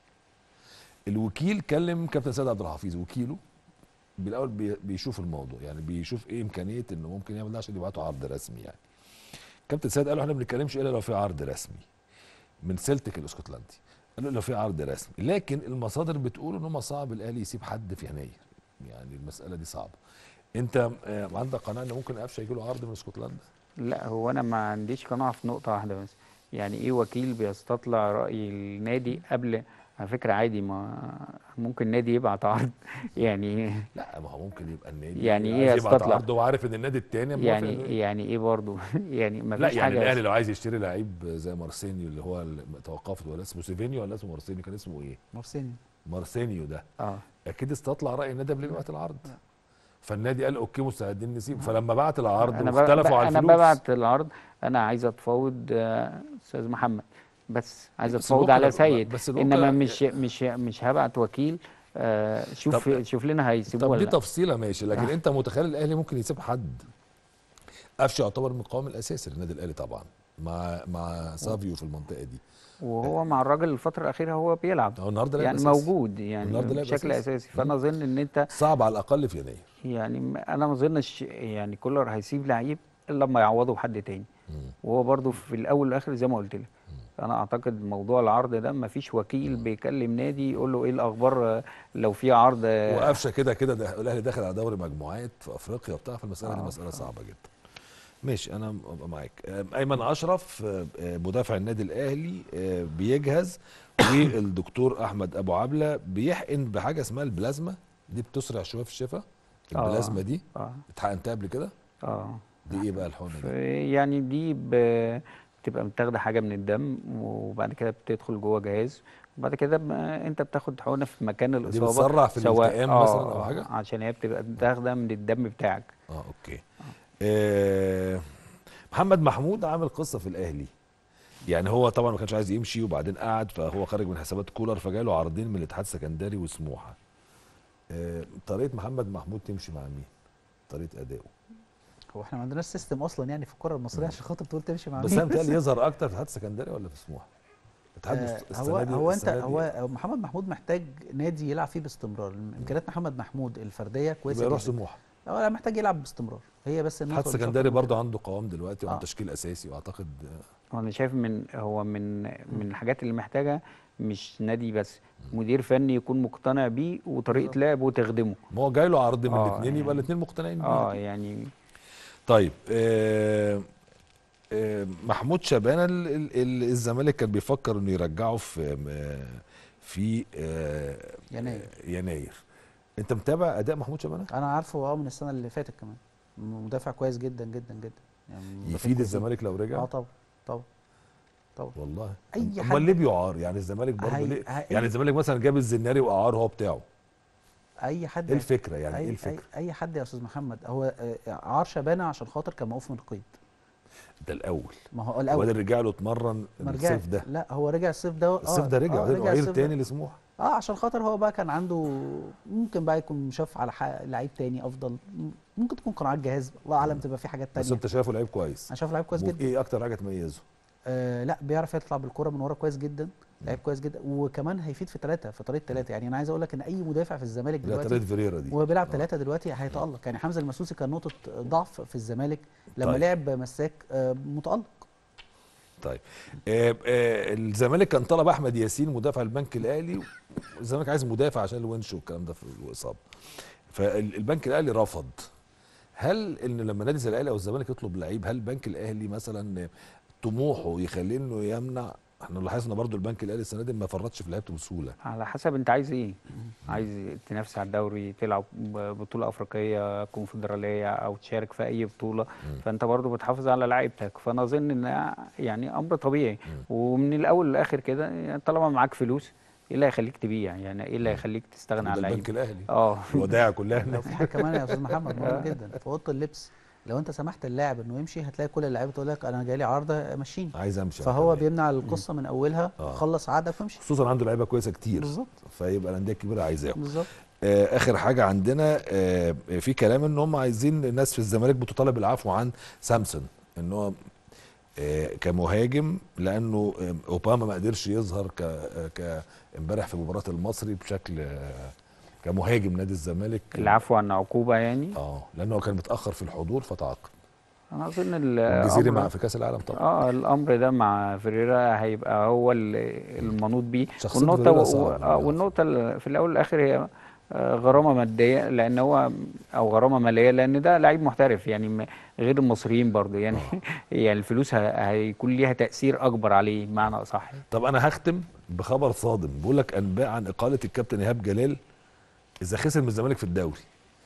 الوكيل كلم كابتن سيد عبد الحفيظ وكيله، بالاول بيشوف الموضوع، يعني بيشوف ايه امكانيه انه ممكن يعمل ده عشان يبعتوا عرض رسمي يعني. كابتن سيد قال له احنا ما بنتكلمش الا لو في عرض رسمي من سلتك الاسكتلندي. قال له لو في عرض رسمي، لكن المصادر بتقول ان هم صعب الاهلي يسيب حد في يناير، يعني المساله دي صعبه. انت عندك قناعه ان ممكن قفشه يجي له عرض من اسكتلندا؟ لا هو انا ما عنديش قناعه في نقطه واحده بس، يعني ايه وكيل بيستطلع راي النادي قبل؟ على فكره عادي، ما ممكن نادي يبعت عرض يعني. لا ما هو ممكن يبقى النادي يعني ايه عايز يبعت يستطلع؟ عرض وعارف ان النادي التاني موافق انه يعني ايه برضه يعني ما لا فيش يعني حاجه. الاهلي لو عايز يشتري لعيب زي مارسينيو اللي هو توقفت، ولا اسمه سيفينيو ولا اسمه مارسينيو، كان اسمه ايه؟ مارسينيو. مارسينيو ده اه اكيد استطلع راي النادي قبل ما يبعت العرض. فالنادي قال اوكي مستعدين نسيب، فلما بعت العرض واختلفوا على انا الفلوس. ببعت العرض، انا عايز اتفاوض استاذ محمد، بس عايز بس اتفاوض على بكره سيد، بس انما بكره مش هبعت وكيل طب شوف لنا هيسيبوه طب ولا دي لا. تفصيله ماشي، لكن انت متخيل الاهلي ممكن يسيب حد؟ قفشه يعتبر من القوام الاساسي للنادي الاهلي طبعا، مع سافيو في المنطقه دي. وهو مع الراجل الفترة الأخيرة هو بيلعب، هو النهارده لعب يعني اساسي، موجود يعني والنهارده لعب بشكل اساسي. أساسي، فأنا أظن إن أنت صعب على الاقل في يناير. يعني أنا ما أظنش يعني كولر هيسيب لعيب إلا لما يعوضه بحد تاني، وهو برضو في الأول والآخر زي ما قلت لك. أنا أعتقد موضوع العرض ده ما فيش وكيل بيكلم نادي يقول له إيه الأخبار لو في عرض وقفشه كده كده الاهلي داخل على دوري مجموعات في افريقيا وبتاع، فالمساله دي مساله صعبه جدا. ماشي انا ابقى معاك. ايمن اشرف مدافع النادي الاهلي بيجهز، والدكتور احمد ابو عبله بيحقن بحاجه اسمها البلازما، دي بتسرع شويه في الشفاء. البلازما دي اتحقنتها قبل كده؟ دي ايه بقى الحقنه دي؟ يعني دي بتبقى متاخده حاجه من الدم، وبعد كده بتدخل جوه جهاز، وبعد كده انت بتاخد حقنه في مكان دي الاصابه، بتسرع في سواء الالتئام مثلا او حاجه؟ عشان هي بتبقى متاخده من الدم بتاعك. اوكي. محمد محمود عامل قصه في الاهلي، يعني هو طبعا ما كانش عايز يمشي وبعدين قعد، فهو خارج من حسابات كولر، فجاله عرضين من الاتحاد السكندري وسموحه. طريقه محمد محمود تمشي مع مين؟ طريقه ادائه؟ هو احنا ما عندناش سيستم اصلا يعني في الكره المصريه عشان خاطر تقول تمشي مع بس مين. انا متهيألي يظهر اكتر في الاتحاد السكندري ولا في سموحه؟ هو محمد محمود محتاج نادي يلعب فيه باستمرار. امكانيات محمد محمود الفرديه كويسه يبقى يروح جدا. سموحه. هو محتاج يلعب باستمرار، هي بس الاتحاد السكندري برضه عنده قوام دلوقتي وعنده تشكيل اساسي، واعتقد انا شايف من الحاجات اللي محتاجه مش نادي بس، مدير فني يكون مقتنع بيه وطريقه بالظبط. لعب وتخدمه. ما هو جاي له عرض من الاثنين، يعني يبقى الاثنين مقتنعين بيه. يعني طيب محمود شبانه الزمالك كان بيفكر انه يرجعه في يناير. انت متابع اداء محمود شبانه؟ انا عارفه من السنه اللي فاتت كمان، مدافع كويس جدا جدا جدا، يعني مدافع يفيد كويس الزمالك لو رجع؟ طبعا طبعا طبعا. والله اي امال حد ليه بيعار يعني الزمالك برضه هي ليه؟ هي يعني الزمالك مثلا جاب الزناري واعار هو بتاعه. اي حد ايه الفكره يعني؟ ايه اي الفكره؟ اي حد يا استاذ محمد، هو عار شبانه عشان خاطر كان موقوف من القيد. ده الاول. ما هو وبعدين الاول رجع له اتمرن ما رجعش، الصيف ده. لا هو رجع الصيف ده. الصيف ده رجع وبعدين رجع عير الصيف تاني ده. لسموحه. عشان خاطر هو بقى كان عنده، ممكن بقى يكون شاف على لعيب تاني افضل، ممكن تكون قناعات جهاز، الله اعلم، تبقى في حاجات بس تانية. انت شايفه لعيب كويس. انا شايف لعيب كويس جدا. ايه اكتر حاجه تميزه؟ لا بيعرف يطلع بالكرة من ورا كويس جدا، لعيب كويس جدا، وكمان هيفيد في طريقه ثلاثه. يعني انا عايز اقول لك ان اي مدافع في الزمالك لا دلوقتي طريقه فيريرا دي وهو بيلعب ثلاثه دلوقتي هيتالق. يعني حمزه المسوسي كان نقطه ضعف في لما طيب. لعب مساك متالق. طيب الزمالك كان طلب احمد ياسين مدافع البنك الاهلي، والزمالك عايز مدافع عشان الونش والكلام ده في الاصابه، فالبنك الاهلي رفض. هل ان لما نادي زي الاهلي او الزمالك يطلب لعيب، هل البنك الاهلي مثلا طموحه يخليه انه يمنع؟ احنا لاحظنا برضو البنك الاهلي السنه دي ما فرطش في لعيبته بسهوله. على حسب انت عايز ايه. عايز تنافس على الدوري، تلعب بطوله افريقيه كونفدراليه، او تشارك في اي بطوله، فانت برضو بتحافظ على لعيبتك. فانا اظن ان يعني امر طبيعي. ومن الاول للاخر كده، يعني طالما معاك فلوس، ايه اللي هيخليك تبيع؟ يعني ايه اللي هيخليك تستغنى عن ده لعيب؟ البنك الاهلي اه الودائع كلها لو في حاجه كمان يا استاذ محمد مهم جدا في اوضه اللبس، لو انت سمحت اللاعب انه يمشي، هتلاقي كل اللعيبه تقول لك انا جاي لي عرض مشيني، عايز امشي. فهو بيمنع القصه من اولها، خلص عقدك وامشي. خصوصا عنده لعيبه كويسه كتير، بالظبط، فيبقى الانديه الكبيره عايزاهم. بالظبط. اخر حاجه عندنا في كلام ان هم عايزين الناس في الزمالك بتطالب العفو عن سامسون، ان هو كمهاجم، لانه اوباما ما قدرش يظهر امبارح في مباراه المصري بشكل كمهاجم نادي الزمالك. العفو عن عقوبه يعني؟ لانه كان متاخر في الحضور فتعاقب. انا اظن الجزيري مع في كاس العالم طبعا. الامر ده مع فيريرا هيبقى هو المنوط بيه. والنقطه والنقطه في الاول والاخر هي غرامه ماديه، لان هو او غرامه ماليه، لان ده لعيب محترف يعني، غير المصريين برضو يعني. يعني الفلوس هيكون ليها تاثير اكبر عليه بمعنى اصح. طب انا هختم بخبر صادم، بيقول لك انباء عن اقاله الكابتن ايهاب جلال اذا خسر من الزمالك في الدوري.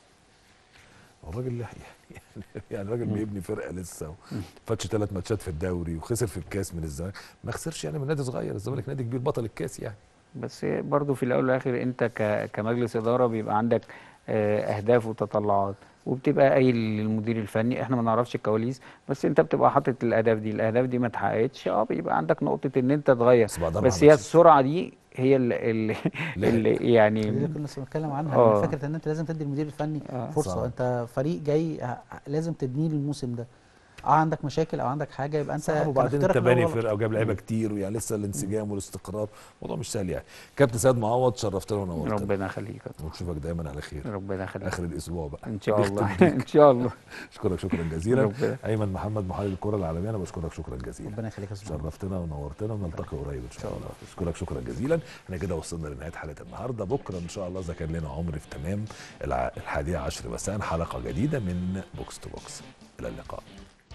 الراجل يعني الراجل بيبني فرقه لسه، فاتش 3 ماتشات في الدوري وخسر في الكاس من الزمالك، ما خسرش يعني من نادي صغير، الزمالك نادي كبير بطل الكاس يعني. بس برضو في الاول والاخر انت كمجلس اداره بيبقى عندك اهداف وتطلعات، وبتبقى قايل للمدير الفني، احنا ما نعرفش الكواليس، بس انت بتبقى حاطط الاهداف دي ما اتحققتش، بيبقى عندك نقطه ان انت تغير. بس هي السرعه دي هي اللي يعني اللي كنا بنتكلم عنها، فكره ان انت لازم تدي المدير الفني فرصه. صح. انت فريق جاي لازم تبنيه الموسم ده، عندك مشاكل او عندك حاجه، يبقى انت وبعدين انت باني فرقه وجايب لعيبه كتير، ويعني لسه الانسجام والاستقرار، الموضوع مش سهل يعني. كابتن سيد معوض، شرفتنا ونورتنا. ربنا يخليك، ونشوفك دايما على خير. ربنا يخليك. اخر الاسبوع بقى ان شاء الله. ان شاء الله. اشكرك شكرا جزيلا. ايمن محمد، محلل الكره العالميه، انا بشكرك شكرا جزيلا. ربنا يخليك يا استاذ، شرفتنا ونورتنا، ونلتقي قريب ان شاء الله. اشكرك شكرا جزيلا. احنا كده وصلنا لنهايه حلقه النهارده. بكره ان شاء الله اذا كان لنا عمر في تمام 11:10 مساء حلقه جديده من بوكس تو بوكس. الى اللقاء.